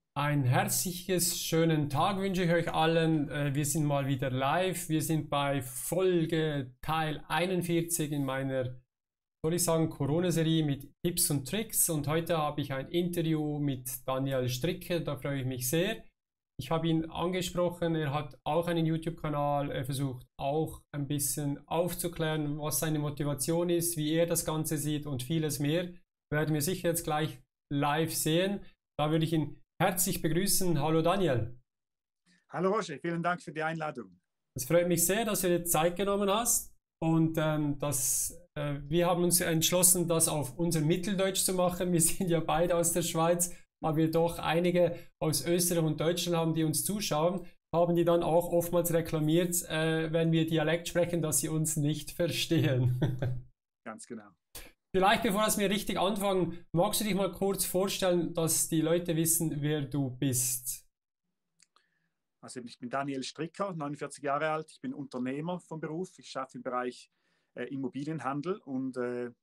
Ein herzliches, schönen Tag wünsche ich euch allen. Wir sind mal wieder live. Wir sind bei Folge Teil 41 in meiner, soll ich sagen, Corona-Serie mit Tipps und Tricks. Und heute habe ich ein Interview mit Daniel Stricke. Da freue ich mich sehr. Ich habe ihn angesprochen. Er hat auch einen YouTube-Kanal. Er versucht auch ein bisschen aufzuklären, was seine Motivation ist, wie er das Ganze sieht und vieles mehr. Werden wir sicher jetzt gleich live sehen. Da würde ich ihn herzlich begrüßen. Hallo Daniel. Hallo Roger, vielen Dank für die Einladung. Es freut mich sehr, dass du dir Zeit genommen hast und wir haben uns entschlossen, das auf unser Mitteldeutsch zu machen. Wir sind ja beide aus der Schweiz, aber wir doch einige aus Österreich und Deutschland haben, die uns zuschauen, haben die dann auch oftmals reklamiert, wenn wir Dialekt sprechen, dass sie uns nicht verstehen. Ganz genau. Vielleicht, bevor wir richtig anfangen, magst du dich mal kurz vorstellen, dass die Leute wissen, wer du bist? Also ich bin Daniel Stricker, 49 Jahre alt. Ich bin Unternehmer vom Beruf. Ich arbeite im Bereich Immobilienhandel und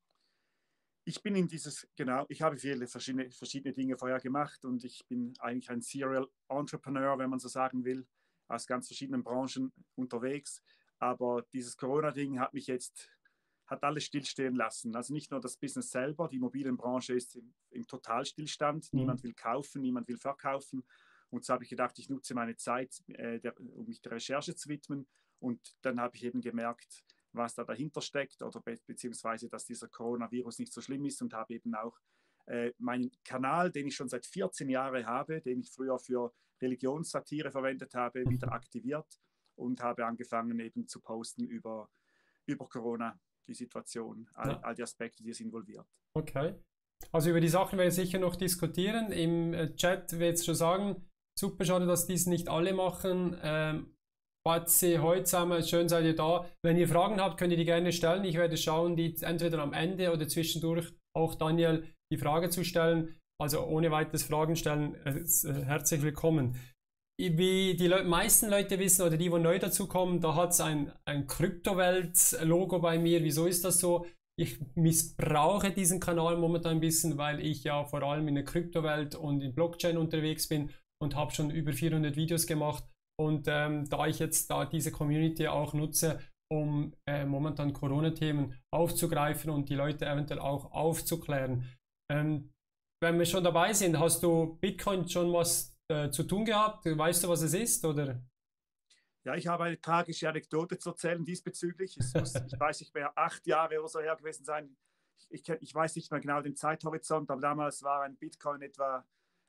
ich bin in ich habe viele verschiedene Dinge vorher gemacht und ich bin eigentlich ein Serial Entrepreneur, wenn man so sagen will, aus ganz verschiedenen Branchen unterwegs. Aber dieses Corona-Ding hat alles stillstehen lassen. Also nicht nur das Business selber, die Immobilienbranche ist im Totalstillstand. Niemand will kaufen, niemand will verkaufen. Und so habe ich gedacht, ich nutze meine Zeit, um mich der Recherche zu widmen. Und dann habe ich eben gemerkt, was da dahinter steckt oder beziehungsweise, dass dieser Coronavirus nicht so schlimm ist und habe eben auch meinen Kanal, den ich schon seit 14 Jahren habe, den ich früher für Religionssatire verwendet habe, wieder aktiviert und habe angefangen eben zu posten über Corona, die Situation, all die Aspekte, die es involviert. Okay. Also über die Sachen werden wir sicher noch diskutieren. Im Chat wird es schon sagen, super schade, dass dies nicht alle machen. Batzi, heute zusammen, schön seid ihr da. Wenn ihr Fragen habt, könnt ihr die gerne stellen. Ich werde schauen, die entweder am Ende oder zwischendurch auch Daniel die Frage zu stellen. Also ohne weiteres Fragen stellen, herzlich willkommen. Wie die meisten Leute wissen oder die neu dazukommen, da hat es ein Kryptowelt-Logo bei mir. Wieso ist das so? Ich missbrauche diesen Kanal momentan ein bisschen, weil ich ja vor allem in der Kryptowelt und in Blockchain unterwegs bin und habe schon über 400 Videos gemacht. Und da ich jetzt da diese Community auch nutze, um momentan Corona-Themen aufzugreifen und die Leute eventuell auch aufzuklären. Wenn wir schon dabei sind, hast du Bitcoin schon was zu tun gehabt? Weißt du, was es ist, oder? Ja, ich habe eine tragische Anekdote zu erzählen diesbezüglich. Ich weiß nicht mehr, 8 Jahre oder so her gewesen sein. Ich weiß nicht mehr genau den Zeithorizont, aber damals war ein Bitcoin etwa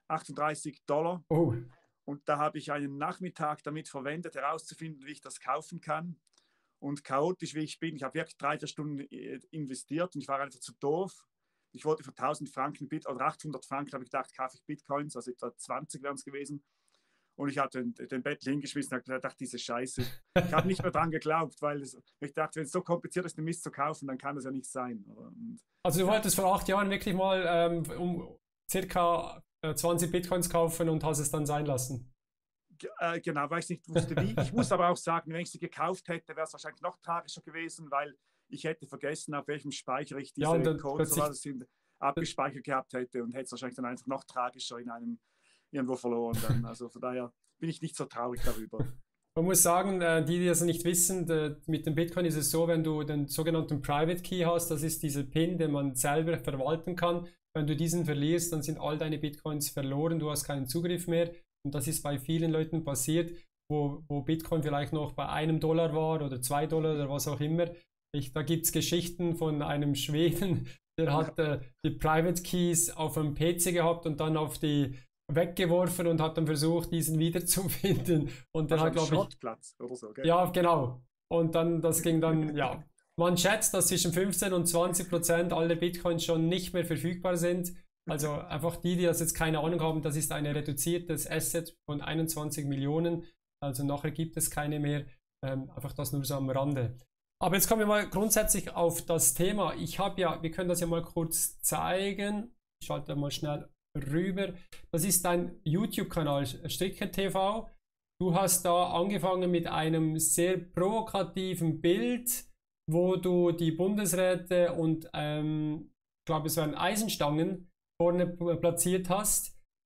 $38. Oh. Und da habe ich einen Nachmittag damit verwendet, herauszufinden, wie ich das kaufen kann. Und chaotisch wie ich bin, ich habe wirklich 3, 4 Stunden investiert und ich war einfach zu doof. Ich wollte für 1000 Franken oder 800 Franken, habe ich gedacht, kaufe ich Bitcoins, also etwa 20 wären es gewesen. Und ich habe den Bettel hingeschmissen und habe gedacht, diese Scheiße. Ich habe nicht mehr dran geglaubt, weil ich dachte, wenn es so kompliziert ist, den Mist zu kaufen, dann kann das ja nicht sein. Und, also du wolltest vor 8 Jahren wirklich mal um circa 20 Bitcoins kaufen und hast es dann sein lassen? Genau, weil ich nicht wusste, wie. Ich muss aber auch sagen, wenn ich sie gekauft hätte, wäre es wahrscheinlich noch tragischer gewesen, weil ich hätte vergessen, auf welchem Speicher ich diese Codes abgespeichert gehabt hätte und hätte es wahrscheinlich dann einfach noch tragischer irgendwo verloren. Dann. Also von daher bin ich nicht so traurig darüber. Man muss sagen, die das nicht wissen, mit dem Bitcoin ist es so, wenn du den sogenannten Private Key hast, das ist dieser PIN, den man selber verwalten kann. Wenn du diesen verlierst, dann sind all deine Bitcoins verloren, du hast keinen Zugriff mehr. Und das ist bei vielen Leuten passiert, wo Bitcoin vielleicht noch bei $1 war oder $2 oder was auch immer. Da gibt es Geschichten von einem Schweden, der hat die Private Keys auf einem PC gehabt und dann auf die weggeworfen und hat dann versucht, diesen wiederzufinden. Und der hat, glaube ich. Schrottplatz oder so, gell? Ja, genau. Und dann, das ging dann, ja. Man schätzt, dass zwischen 15 und 20% aller Bitcoins schon nicht mehr verfügbar sind. Also einfach die das jetzt keine Ahnung haben, das ist ein reduziertes Asset von 21 Millionen. Also nachher gibt es keine mehr. Einfach das nur so am Rande. Aber jetzt kommen wir mal grundsätzlich auf das Thema. Wir können das ja mal kurz zeigen. Ich schalte mal schnell rüber. Das ist dein YouTube-Kanal, Stricker TV. Du hast da angefangen mit einem sehr provokativen Bild, wo du die Bundesräte und ich glaube, es waren Eisenstangen vorne platziert hast.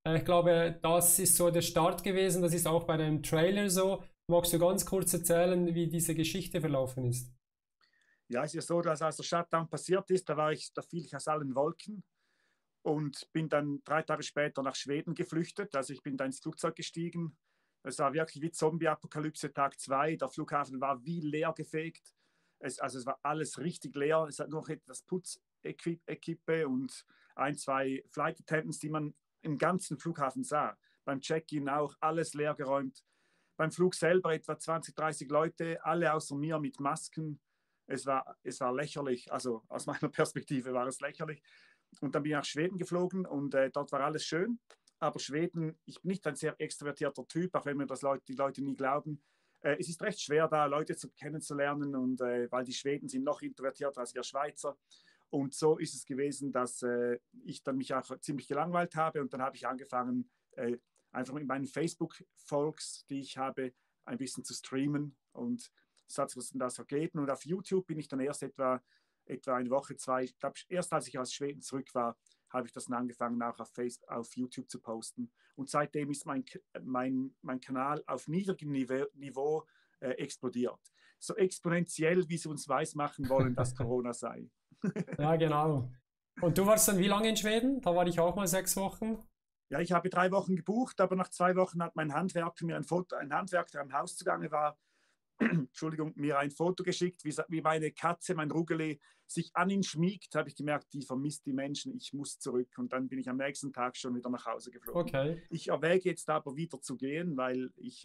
Ich glaube, das ist so der Start gewesen. Das ist auch bei dem Trailer so. Magst du ganz kurz erzählen, wie diese Geschichte verlaufen ist? Ja, es ist ja so, dass als der Shutdown passiert ist, da fiel ich aus allen Wolken und bin dann 3 Tage später nach Schweden geflüchtet. Also ich bin da ins Flugzeug gestiegen. Es war wirklich wie Zombie-Apokalypse Tag 2. Der Flughafen war wie leer gefegt. Also es war alles richtig leer. Es hat nur noch etwas Putzequipe und 2 Flight Attendants, die man im ganzen Flughafen sah. Beim Check-in auch alles leer geräumt. Beim Flug selber etwa 20, 30 Leute, alle außer mir mit Masken. Es war lächerlich, also aus meiner Perspektive war es lächerlich. Und dann bin ich nach Schweden geflogen und dort war alles schön. Aber Schweden, ich bin nicht ein sehr extrovertierter Typ, auch wenn mir die Leute nie glauben. Es ist recht schwer, da Leute kennenzulernen, und weil die Schweden sind noch introvertierter als wir Schweizer. Und so ist es gewesen, dass ich dann mich auch ziemlich gelangweilt habe, und dann habe ich angefangen, einfach mit meinen Facebook-Folks, die ich habe, ein bisschen zu streamen und Satz, was denn da so geht. Und auf YouTube bin ich dann erst etwa eine Woche, 2, ich glaube, erst als ich aus Schweden zurück war, habe ich das dann angefangen, auch auf YouTube zu posten. Und seitdem ist mein Kanal auf niedrigem Niveau explodiert. So exponentiell, wie sie uns weismachen wollen, dass Corona sei. Ja, genau. Und du warst dann wie lange in Schweden? Da war ich auch mal 6 Wochen. Ja, ich habe 3 Wochen gebucht, aber nach 2 Wochen hat ein Handwerker, der am Haus zugange war, Entschuldigung, mir ein Foto geschickt, wie meine Katze, mein Rugeli, sich an ihn schmiegt. Habe ich gemerkt, die vermisst die Menschen, ich muss zurück. Und dann bin ich am nächsten Tag schon wieder nach Hause geflogen. Okay. Ich erwäge jetzt aber wieder zu gehen, weil ich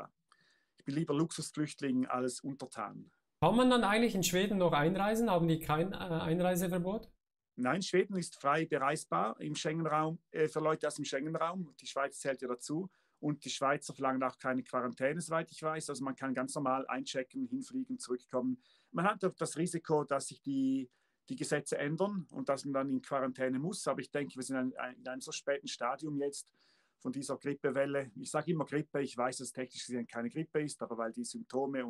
bin lieber Luxusflüchtling als untertan. Kann man dann eigentlich in Schweden noch einreisen? Haben die kein Einreiseverbot? Nein, Schweden ist frei bereisbar im Schengen-Raum, für Leute aus dem Schengen-Raum. Die Schweiz zählt ja dazu. Und die Schweizer verlangen auch keine Quarantäne, soweit ich weiß. Also man kann ganz normal einchecken, hinfliegen, zurückkommen. Man hat das Risiko, dass sich die Gesetze ändern und dass man dann in Quarantäne muss. Aber ich denke, wir sind in einem so späten Stadium jetzt von dieser Grippewelle. Ich sage immer Grippe, ich weiß, dass es technisch gesehen keine Grippe ist, aber weil die Symptome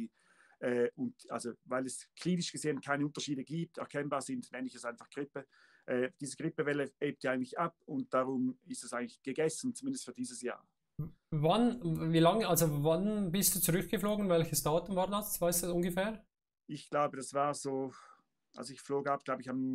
also weil es klinisch gesehen keine Unterschiede gibt, erkennbar sind, nenne ich es einfach Grippe. Diese Grippewelle ebbt ja eigentlich ab, und darum ist es eigentlich gegessen, zumindest für dieses Jahr. Wann bist du zurückgeflogen? Welches Datum war das? Weißt du ungefähr? Ich glaube, das war so, also ich flog ab, glaube ich, am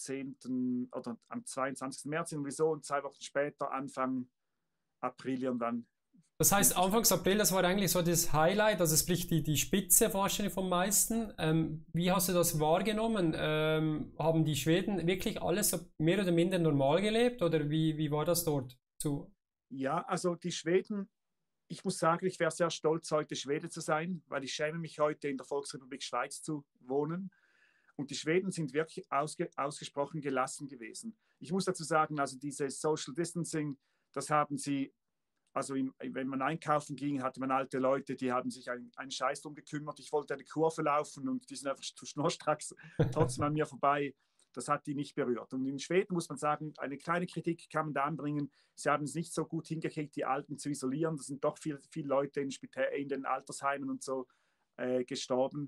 19. oder am 22. März irgendwie so, und 2 Wochen später, Anfang April, und dann. Das heißt, Anfangs April, das war eigentlich so das Highlight, also sprich die Spitze wahrscheinlich vom meisten. Wie hast du das wahrgenommen? Haben die Schweden wirklich alles so mehr oder minder normal gelebt, oder wie war das dort? Ja, also die Schweden, ich muss sagen, ich wäre sehr stolz, heute Schwede zu sein, weil ich schäme mich, heute in der Volksrepublik Schweiz zu wohnen. Und die Schweden sind wirklich ausgesprochen gelassen gewesen. Ich muss dazu sagen, also dieses Social Distancing, das haben sie, also wenn man einkaufen ging, hatte man alte Leute, die haben sich einen Scheiß drum gekümmert. Ich wollte eine Kurve laufen und die sind einfach schnurstracks trotzdem an mir vorbei. Das hat die nicht berührt. Und in Schweden muss man sagen, eine kleine Kritik kann man da anbringen. Sie haben es nicht so gut hingekriegt, die Alten zu isolieren. Da sind doch viele Leute in den Altersheimen und so gestorben.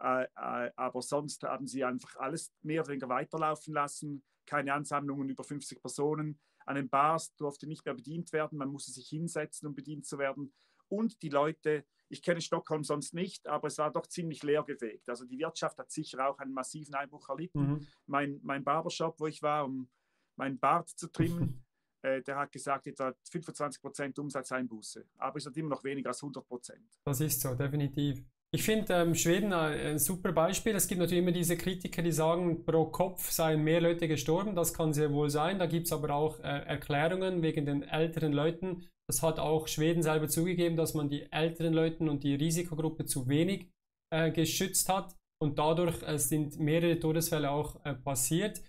Aber sonst haben sie einfach alles mehr oder weniger weiterlaufen lassen. Keine Ansammlungen über 50 Personen. An den Bars durfte nicht mehr bedient werden. Man musste sich hinsetzen, um bedient zu werden. Und die Leute, ich kenne Stockholm sonst nicht, aber es war doch ziemlich leergefegt. Also die Wirtschaft hat sicher auch einen massiven Einbruch erlitten. Mein Barbershop, wo ich war, um meinen Bart zu trimmen, der hat gesagt, etwa 25% Umsatzeinbuße. Aber es hat immer noch weniger als 100%. Das ist so, definitiv. Ich finde Schweden ein super Beispiel. Es gibt natürlich immer diese Kritiker, die sagen, pro Kopf seien mehr Leute gestorben. Das kann sehr wohl sein. Da gibt es aber auch Erklärungen wegen den älteren Leuten. Das hat auch Schweden selber zugegeben, dass man die älteren Leute und die Risikogruppe zu wenig geschützt hat. Und dadurch sind mehrere Todesfälle auch passiert.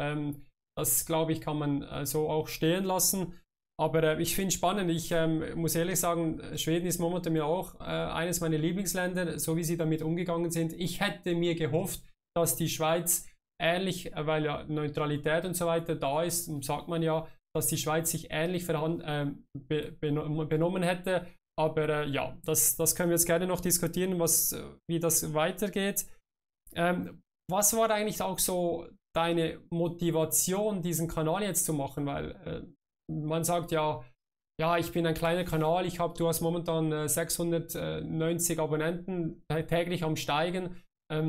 Das, glaube ich, kann man so auch stehen lassen. Aber ich finde es spannend. Ich muss ehrlich sagen, Schweden ist momentan mir auch eines meiner Lieblingsländer, so wie sie damit umgegangen sind. Ich hätte mir gehofft, dass die Schweiz ähnlich, weil ja Neutralität und so weiter da ist, sagt man ja, dass die Schweiz sich ähnlich benommen hätte. Aber ja, das können wir jetzt gerne noch diskutieren, wie das weitergeht. Was war eigentlich auch so deine Motivation, diesen Kanal jetzt zu machen? Weil man sagt ja, ja, ich bin ein kleiner Kanal, du hast momentan 690 Abonnenten täglich am Steigen.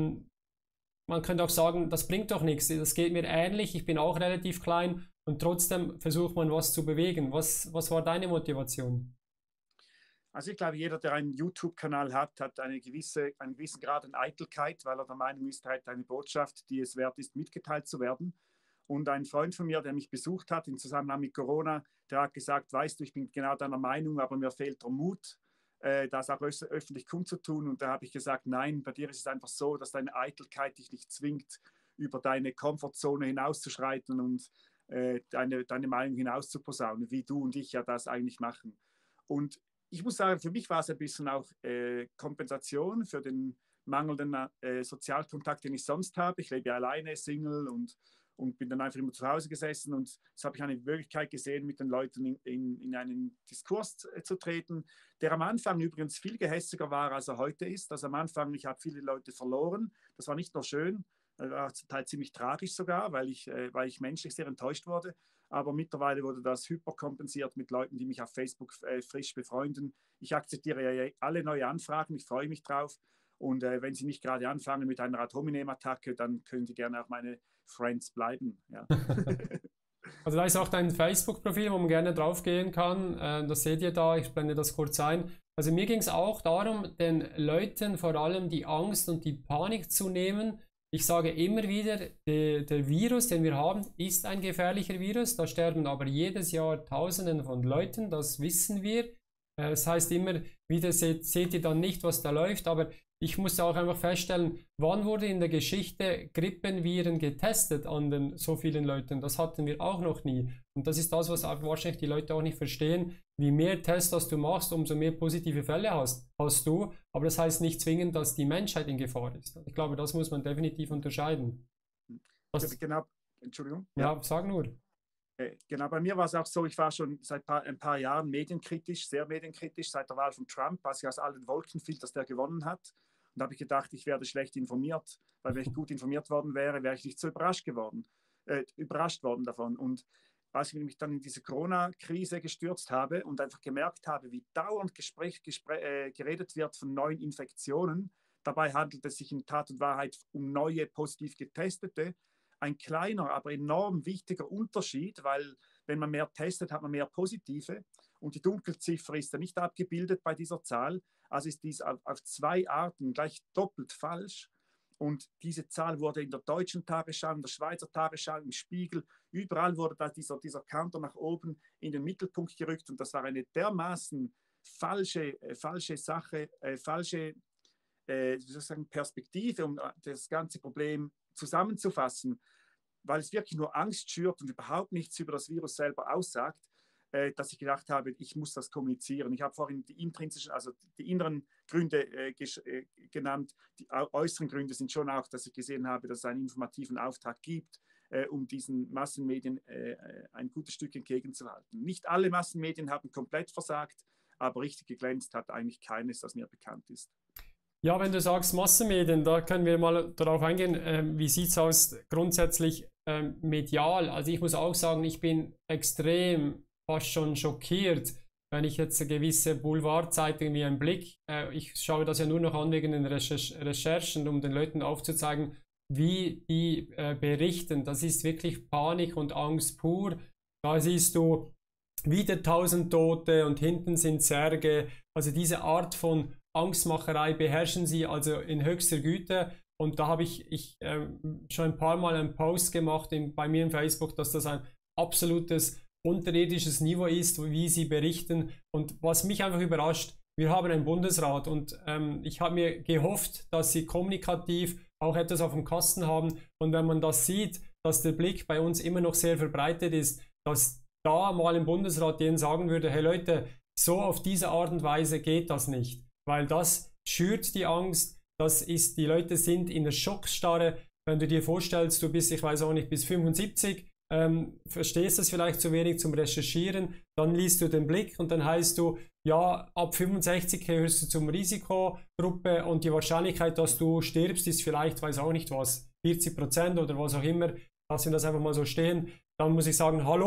Man könnte auch sagen, das bringt doch nichts, das geht mir ähnlich, ich bin auch relativ klein und trotzdem versucht man was zu bewegen. Was war deine Motivation? Also ich glaube, jeder, der einen YouTube-Kanal hat, hat einen gewissen Grad an Eitelkeit, weil er der Meinung ist, er hat eine Botschaft, die es wert ist, mitgeteilt zu werden. Und ein Freund von mir, der mich besucht hat im Zusammenhang mit Corona, der hat gesagt, weißt du, ich bin genau deiner Meinung, aber mir fehlt der Mut, das auch öffentlich kundzutun. Und da habe ich gesagt, nein, bei dir ist es einfach so, dass deine Eitelkeit dich nicht zwingt, über deine Komfortzone hinauszuschreiten und deine Meinung hinauszuposaunen, wie du und ich ja das eigentlich machen. Und ich muss sagen, für mich war es ein bisschen auch Kompensation für den mangelnden Sozialkontakt, den ich sonst habe. Ich lebe ja alleine, Single und bin dann einfach immer zu Hause gesessen und jetzt habe ich eine Möglichkeit gesehen, mit den Leuten in einen Diskurs zu treten, der am Anfang übrigens viel gehässiger war, als er heute ist. Also am Anfang, ich habe viele Leute verloren. Das war nicht nur schön, war zum Teil ziemlich tragisch sogar, weil ich menschlich sehr enttäuscht wurde. Aber mittlerweile wurde das hyperkompensiert mit Leuten, die mich auf Facebook frisch befreunden. Ich akzeptiere ja alle neue Anfragen, ich freue mich drauf. Und wenn Sie nicht gerade anfangen mit einer Ad-Hominem-Attacke, dann können Sie gerne auch meine Friends bleiben. Ja. Also da ist auch dein Facebook-Profil, wo man gerne draufgehen kann. Das seht ihr da, ich blende das kurz ein. Also mir ging es auch darum, den Leuten vor allem die Angst und die Panik zu nehmen. Ich sage immer wieder, der Virus, den wir haben, ist ein gefährlicher Virus. Da sterben aber jedes Jahr Tausenden von Leuten, das wissen wir. Das heißt immer wieder, seht ihr dann nicht, was da läuft, aber ich musste auch einfach feststellen, wann wurde in der Geschichte Grippenviren getestet an so vielen Leuten? Das hatten wir auch noch nie. Und das ist das, was wahrscheinlich die Leute auch nicht verstehen. Wie mehr Tests das du machst, umso mehr positive Fälle hast du. Aber das heißt nicht zwingend, dass die Menschheit in Gefahr ist. Ich glaube, das muss man definitiv unterscheiden. Genau, Entschuldigung. Ja, sag nur. Genau, bei mir war es auch so, ich war schon seit ein paar Jahren medienkritisch, sehr medienkritisch, seit der Wahl von Trump, als ich aus allen Wolken fiel, dass der gewonnen hat. Und da habe ich gedacht, ich werde schlecht informiert, weil wenn ich gut informiert worden wäre, wäre ich nicht so überrascht worden davon. Und als ich mich dann in diese Corona-Krise gestürzt habe und einfach gemerkt habe, wie dauernd geredet wird von neuen Infektionen, dabei handelt es sich in Tat und Wahrheit um neue positiv Getestete. Ein kleiner, aber enorm wichtiger Unterschied, weil wenn man mehr testet, hat man mehr Positive und die Dunkelziffer ist ja nicht abgebildet bei dieser Zahl. Also ist dies auf zwei Arten gleich doppelt falsch. Und diese Zahl wurde in der deutschen Tagesschau, in der Schweizer Tagesschau, im Spiegel, überall wurde da dieser Counter nach oben in den Mittelpunkt gerückt. Und das war eine dermaßen falsche Sache, falsche Perspektive, um das ganze Problem zusammenzufassen, weil es wirklich nur Angst schürt und überhaupt nichts über das Virus selber aussagt, dass ich gedacht habe, ich muss das kommunizieren. Ich habe vorhin die intrinsischen, also die inneren Gründe genannt. Die äußeren Gründe sind schon auch, dass ich gesehen habe, dass es einen informativen Auftrag gibt, um diesen Massenmedien ein gutes Stück entgegenzuhalten. Nicht alle Massenmedien haben komplett versagt, aber richtig geglänzt hat eigentlich keines, das mir bekannt ist. Ja, wenn du sagst Massenmedien, da können wir mal darauf eingehen. Wie sieht es aus grundsätzlich medial? Also ich muss auch sagen, ich bin extrem fast schon schockiert, wenn ich jetzt gewisse Boulevardzeitungen wie einen Blick, ich schaue das ja nur noch an wegen den Recherchen, um den Leuten aufzuzeigen, wie die berichten. Das ist wirklich Panik und Angst pur. Da siehst du wieder 1000 Tote und hinten sind Särge. Also diese Art von Angstmacherei beherrschen sie also in höchster Güte. Und da habe ich schon ein paar Mal einen Post gemacht bei mir in Facebook, dass das ein absolutes unterirdisches Niveau ist, wie sie berichten. Und was mich einfach überrascht, wir haben einen Bundesrat und ich habe mir gehofft, dass sie kommunikativ auch etwas auf dem Kasten haben. Und wenn man das sieht, dass der Blick bei uns immer noch sehr verbreitet ist, dass da mal im Bundesrat jemand sagen würde, hey Leute, so auf diese Art und Weise geht das nicht. Weil das schürt die Angst, die Leute sind in der Schockstarre. Wenn du dir vorstellst, du bist, ich weiß auch nicht, bis 75, verstehst das vielleicht zu wenig zum Recherchieren, dann liest du den Blick und dann heißt du, ja, ab 65 gehörst du zum Risikogruppe und die Wahrscheinlichkeit, dass du stirbst, ist vielleicht, weiß auch nicht was, 40% oder was auch immer. Lassen wir das einfach mal so stehen. Dann muss ich sagen, hallo,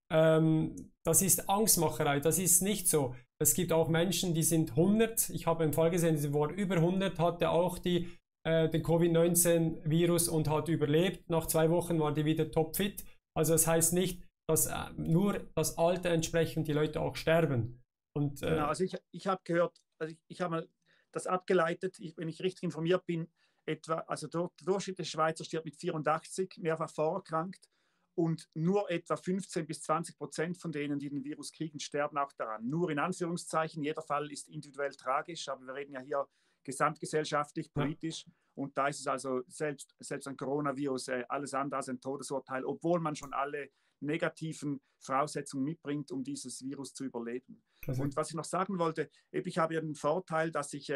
das ist Angstmacherei, das ist nicht so. Es gibt auch Menschen, die sind 100, ich habe im Fall gesehen, die war über 100, hatte auch den Covid-19-Virus und hat überlebt. Nach 2 Wochen war die wieder topfit. Also das heißt nicht, dass nur das Alter entsprechend die Leute auch sterben. Und, genau, also ich habe gehört, also ich habe mal das abgeleitet, wenn ich richtig informiert bin, also der Durchschnitt des Schweizer stirbt mit 84, mehrfach vorerkrankt. Und nur etwa 15-20% von denen, die den Virus kriegen, sterben auch daran. Nur in Anführungszeichen, jeder Fall ist individuell tragisch, aber wir reden ja hier gesamtgesellschaftlich, politisch. Ja. Und da ist es also selbst ein Coronavirus alles andere als ein Todesurteil, obwohl man schon alle negativen Voraussetzungen mitbringt, um dieses Virus zu überleben. Und was ich noch sagen wollte, ich habe ja den Vorteil, dass ich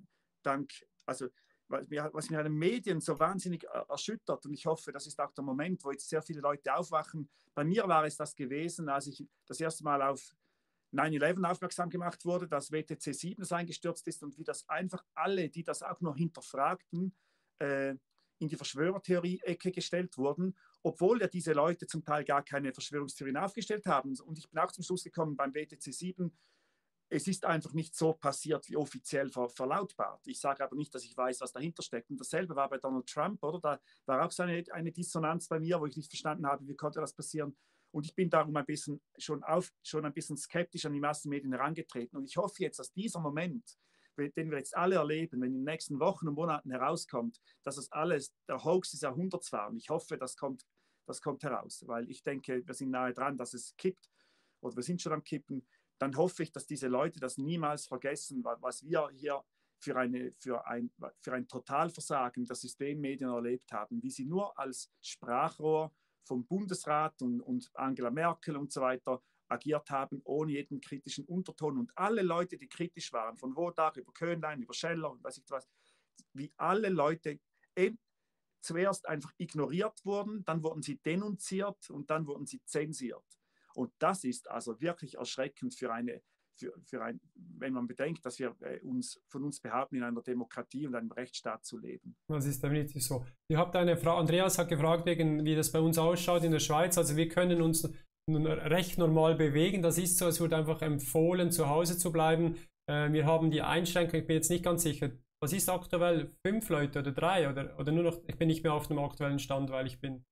was mich an den Medien so wahnsinnig erschüttert, und ich hoffe, das ist auch der Moment, wo jetzt sehr viele Leute aufwachen. Bei mir war es das gewesen, als ich das erste Mal auf 9/11 aufmerksam gemacht wurde, dass WTC 7 eingestürzt ist und wie das einfach alle, die das auch noch hinterfragten, in die Verschwörertheorie-Ecke gestellt wurden, obwohl ja diese Leute zum Teil gar keine Verschwörungstheorien aufgestellt haben. Und ich bin auch zum Schluss gekommen beim WTC 7, es ist einfach nicht so passiert, wie offiziell verlautbart. Ich sage aber nicht, dass ich weiß, was dahinter steckt. Und dasselbe war bei Donald Trump, oder? Da war auch so eine Dissonanz bei mir, wo ich nicht verstanden habe, wie konnte das passieren. Und ich bin darum schon ein bisschen skeptisch an die Massenmedien herangetreten. Und ich hoffe jetzt, dass dieser Moment, den wir jetzt alle erleben, wenn in den nächsten Wochen und Monaten herauskommt, dass das alles der Hoax des Jahrhunderts war. Und ich hoffe, das kommt heraus, weil ich denke, wir sind nahe dran, dass es kippt, oder wir sind schon am Kippen. Dann hoffe ich, dass diese Leute das niemals vergessen, was wir hier für ein Totalversagen der Systemmedien erlebt haben, wie sie nur als Sprachrohr vom Bundesrat und Angela Merkel und so weiter agiert haben, ohne jeden kritischen Unterton. Und alle Leute, die kritisch waren, von Wodak über Köhnlein, über Scheller und weiß ich was, wie alle Leute zuerst einfach ignoriert wurden, dann wurden sie denunziert und dann wurden sie zensiert. Und das ist also wirklich erschreckend wenn man bedenkt, dass wir von uns behaupten, in einer Demokratie und einem Rechtsstaat zu leben. Das ist definitiv so. Ihr habt eine Frau, Andreas hat gefragt, wie das bei uns ausschaut in der Schweiz. Also wir können uns recht normal bewegen. Das ist so, es wird einfach empfohlen, zu Hause zu bleiben. Wir haben die Einschränkung, ich bin jetzt nicht ganz sicher, was ist aktuell? 5 Leute oder 3 oder nur noch, ich bin nicht mehr auf dem aktuellen Stand, weil ich bin...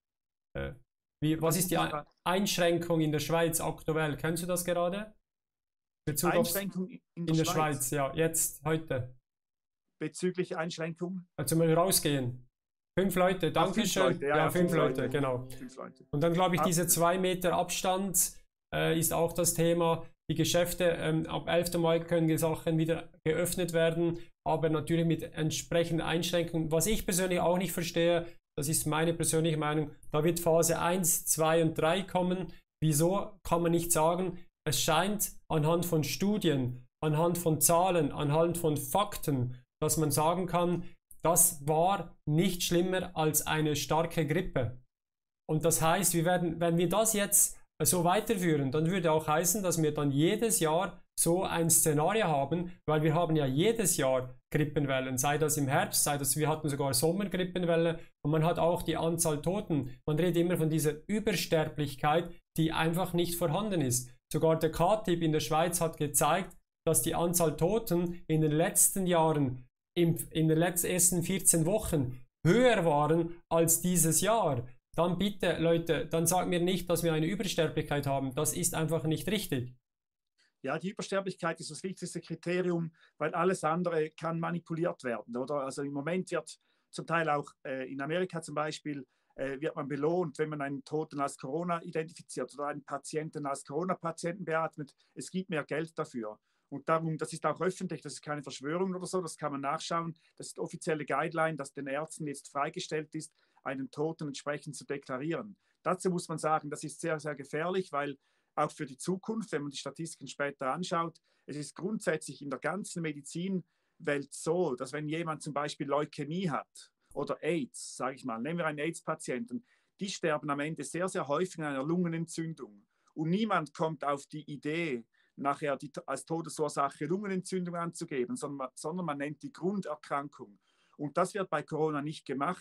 was ist die Einschränkung in der Schweiz aktuell? Kennst du das gerade? Einschränkung in der Schweiz, ja, jetzt, heute. Bezüglich Einschränkung? Also mal rausgehen. 5 Leute, danke schön. Ja, 5 Leute, genau. 5 Leute. Und dann glaube ich, diese 2 Meter Abstand ist auch das Thema. Die Geschäfte, ab 11. Mai können die Sachen wieder geöffnet werden, aber natürlich mit entsprechenden Einschränkungen. Was ich persönlich auch nicht verstehe, das ist meine persönliche Meinung, da wird Phase 1, 2 und 3 kommen. Wieso kann man nicht sagen, es scheint anhand von Studien, anhand von Zahlen, anhand von Fakten, dass man sagen kann, das war nicht schlimmer als eine starke Grippe. Und das heißt, wenn wir das jetzt so weiterführen, dann würde auch heißen, dass wir dann jedes Jahr so ein Szenario haben, weil wir haben ja jedes Jahr Grippenwellen, sei das im Herbst, sei das, wir hatten sogar Sommergrippenwelle und man hat auch die Anzahl Toten. Man redet immer von dieser Übersterblichkeit, die einfach nicht vorhanden ist. Sogar der KTIB in der Schweiz hat gezeigt, dass die Anzahl Toten in den letzten Jahren, in den ersten 14 Wochen höher waren als dieses Jahr. Dann bitte, Leute, dann sagt mir nicht, dass wir eine Übersterblichkeit haben. Das ist einfach nicht richtig. Ja, die Übersterblichkeit ist das wichtigste Kriterium, weil alles andere kann manipuliert werden, oder? Also im Moment wird zum Teil auch in Amerika zum Beispiel, wird man belohnt, wenn man einen Toten als Corona identifiziert oder einen Patienten als Corona-Patienten beatmet. Es gibt mehr Geld dafür. Und darum, das ist auch öffentlich, das ist keine Verschwörung oder so, das kann man nachschauen. Das ist offizielle Guideline, dass den Ärzten jetzt freigestellt ist, einen Toten entsprechend zu deklarieren. Dazu muss man sagen, das ist sehr, sehr gefährlich, weil auch für die Zukunft, wenn man die Statistiken später anschaut, es ist grundsätzlich in der ganzen Medizinwelt so, dass wenn jemand zum Beispiel Leukämie hat oder AIDS, sage ich mal, nehmen wir einen AIDS-Patienten, die sterben am Ende sehr, sehr häufig an einer Lungenentzündung. Und niemand kommt auf die Idee, nachher als Todesursache Lungenentzündung anzugeben, sondern man nennt die Grunderkrankung. Und das wird bei Corona nicht gemacht.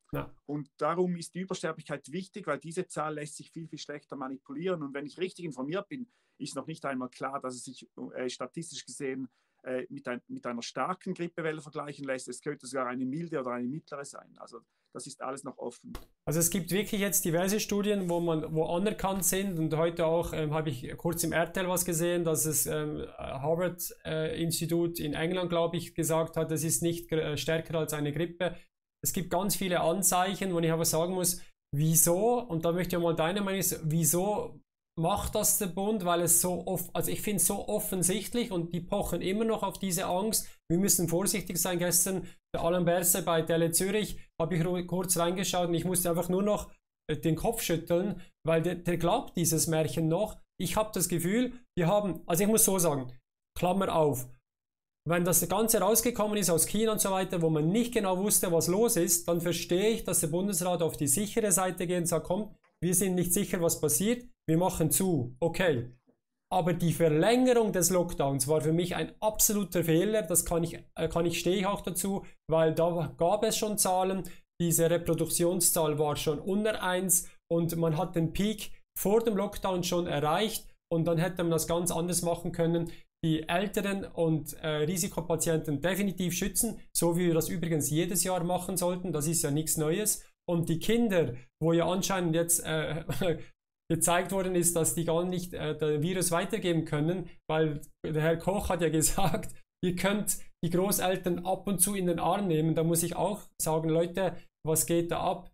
Ja. Und darum ist die Übersterblichkeit wichtig, weil diese Zahl lässt sich viel, viel schlechter manipulieren. Und wenn ich richtig informiert bin, ist noch nicht einmal klar, dass es sich statistisch gesehen mit einer starken Grippewelle vergleichen lässt. Es könnte sogar eine milde oder eine mittlere sein. Also das ist alles noch offen. Also es gibt wirklich jetzt diverse Studien, wo anerkannt sind, und heute auch habe ich kurz im RTL was gesehen, dass es Harvard-Institut in England, glaube ich, gesagt hat, es ist nicht stärker als eine Grippe. Es gibt ganz viele Anzeichen, wo ich aber sagen muss, wieso, und da möchte ich mal deine Meinung sagen, wieso macht das der Bund, weil es so oft, also ich finde es so offensichtlich, und die pochen immer noch auf diese Angst. Wir müssen vorsichtig sein. Gestern, der Alain Berset bei Tele Zürich, habe ich kurz reingeschaut und ich musste einfach nur noch den Kopf schütteln, weil der glaubt dieses Märchen noch. Ich habe das Gefühl, wir haben, also ich muss so sagen, Klammer auf, wenn das Ganze rausgekommen ist aus China und so weiter, wo man nicht genau wusste, was los ist, dann verstehe ich, dass der Bundesrat auf die sichere Seite geht und sagt, komm, wir sind nicht sicher, was passiert, wir machen zu, okay. Aber die Verlängerung des Lockdowns war für mich ein absoluter Fehler, das stehe ich auch dazu, weil da gab es schon Zahlen, diese Reproduktionszahl war schon unter 1 und man hat den Peak vor dem Lockdown schon erreicht, und dann hätte man das ganz anders machen können. Die Älteren und Risikopatienten definitiv schützen, so wie wir das übrigens jedes Jahr machen sollten, das ist ja nichts Neues. Und die Kinder, wo ja anscheinend jetzt gezeigt worden ist, dass die gar nicht das Virus weitergeben können, weil der Herr Koch hat ja gesagt, ihr könnt die Großeltern ab und zu in den Arm nehmen. Da muss ich auch sagen, Leute, was geht da ab?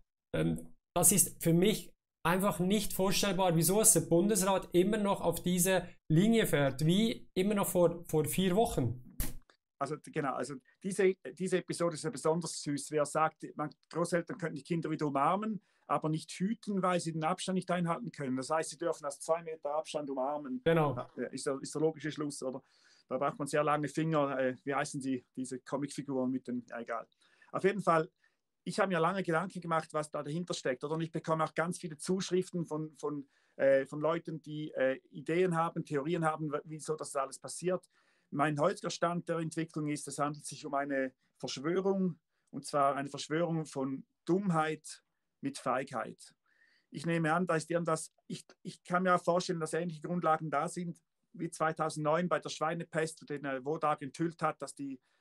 Das ist für mich einfach nicht vorstellbar, wieso es der Bundesrat immer noch auf diese Linie fährt, wie immer noch vor 4 Wochen. Also genau, also diese Episode ist ja besonders süß. Wer sagt, Großeltern können die Kinder wieder umarmen, aber nicht hüten, weil sie den Abstand nicht einhalten können. Das heißt, sie dürfen aus 2 Meter Abstand umarmen. Genau. Ist der logische Schluss, oder? Da braucht man sehr lange Finger. Wie heißen sie, diese Comicfiguren mit den, ja, egal. Auf jeden Fall, ich habe mir lange Gedanken gemacht, was da dahinter steckt. Oder? Und ich bekomme auch ganz viele Zuschriften von Leuten, die Ideen haben, Theorien haben, wieso das alles passiert. Mein heutiger Stand der Entwicklung ist, es handelt sich um eine Verschwörung, und zwar eine Verschwörung von Dummheit mit Feigheit. Ich nehme an, da ist irgendwas, ich kann mir auch vorstellen, dass ähnliche Grundlagen da sind, wie 2009 bei der Schweinepest, den Wodak enthüllt hat, dass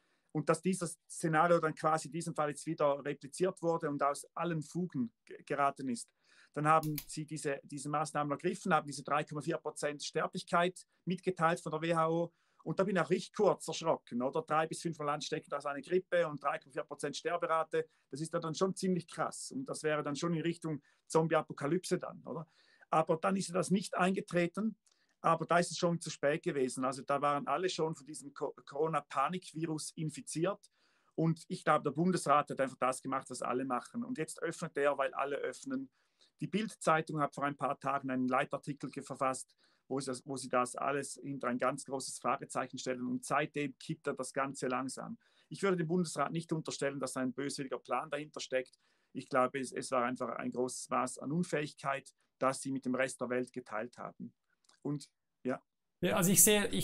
dieses Szenario dann quasi in diesem Fall jetzt wieder repliziert wurde und aus allen Fugen geraten ist. Dann haben sie diese Maßnahmen ergriffen, haben diese 3,4% Sterblichkeit mitgeteilt von der WHO. Und da bin ich auch richtig kurz erschrocken, oder? 3 bis 5 Mal ansteckend als eine Grippe und 3,4% Sterberate. Das ist dann schon ziemlich krass. Und das wäre dann schon in Richtung Zombie-Apokalypse dann, oder? Aber dann ist das nicht eingetreten. Aber da ist es schon zu spät gewesen. Also da waren alle schon von diesem Corona-Panik-Virus infiziert. Und ich glaube, der Bundesrat hat einfach das gemacht, was alle machen. Und jetzt öffnet er, weil alle öffnen. Die Bild-Zeitung hat vor ein paar Tagen einen Leitartikel verfasst, wo sie das alles hinter ein ganz großes Fragezeichen stellen. Und seitdem kippt er das Ganze langsam. Ich würde dem Bundesrat nicht unterstellen, dass ein böswilliger Plan dahinter steckt. Ich glaube, es war einfach ein großes Maß an Unfähigkeit, das sie mit dem Rest der Welt geteilt haben. Und ja. Ja, also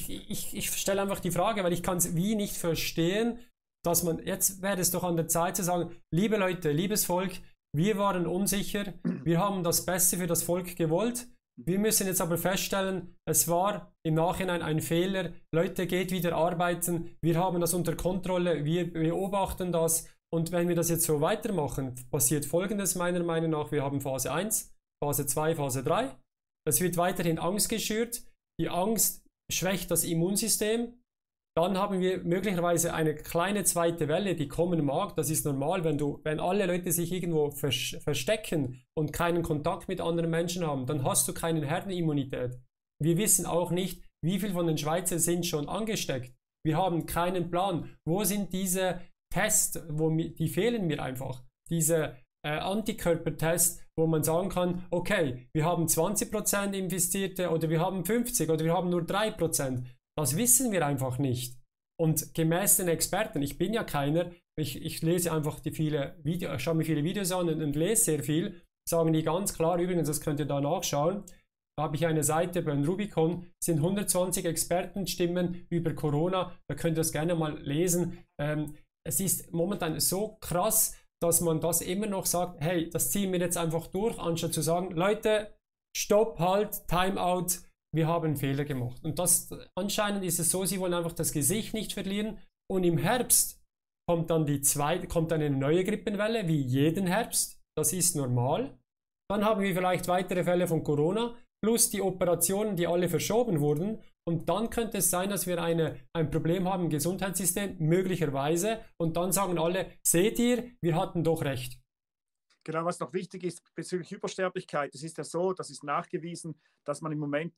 ich stelle einfach die Frage, weil ich kann es wie nicht verstehen, dass jetzt wäre es doch an der Zeit zu sagen, liebe Leute, liebes Volk, wir waren unsicher, wir haben das Beste für das Volk gewollt, wir müssen jetzt aber feststellen, es war im Nachhinein ein Fehler, Leute, geht wieder arbeiten, wir haben das unter Kontrolle, wir beobachten das, und wenn wir das jetzt so weitermachen, passiert Folgendes meiner Meinung nach, wir haben Phase 1, Phase 2, Phase 3, es wird weiterhin Angst geschürt, die Angst schwächt das Immunsystem, dann haben wir möglicherweise eine kleine zweite Welle, die kommen mag. Das ist normal, wenn alle Leute sich irgendwo verstecken und keinen Kontakt mit anderen Menschen haben, dann hast du keine Herdenimmunität. Wir wissen auch nicht, wie viele von den Schweizern sind schon angesteckt. Wir haben keinen Plan. Wo sind diese Tests? Die fehlen mir einfach. Diese Antikörpertests, wo man sagen kann, okay, wir haben 20% Infizierte oder wir haben 50% oder wir haben nur 3%. Das wissen wir einfach nicht. Und gemäß den Experten, ich bin ja keiner, ich lese einfach schaue mir viele Videos an und lese sehr viel, sagen die ganz klar, übrigens, das könnt ihr da nachschauen, da habe ich eine Seite bei Rubicon, sind 120 Expertenstimmen über Corona, da könnt ihr das gerne mal lesen. Es ist momentan so krass, dass man das immer noch sagt, hey, das ziehen wir jetzt einfach durch, anstatt zu sagen, Leute, stopp, halt, Timeout, wir haben einen Fehler gemacht. Und das, anscheinend ist es so, sie wollen einfach das Gesicht nicht verlieren. Und im Herbst kommt dann kommt eine neue Grippenwelle, wie jeden Herbst. Das ist normal. Dann haben wir vielleicht weitere Fälle von Corona, plus die Operationen, die alle verschoben wurden. Und dann könnte es sein, dass wir ein Problem haben im Gesundheitssystem, möglicherweise. Und dann sagen alle, seht ihr, wir hatten doch recht. Genau, was noch wichtig ist bezüglich Übersterblichkeit, es ist ja so, das ist nachgewiesen, dass man im Moment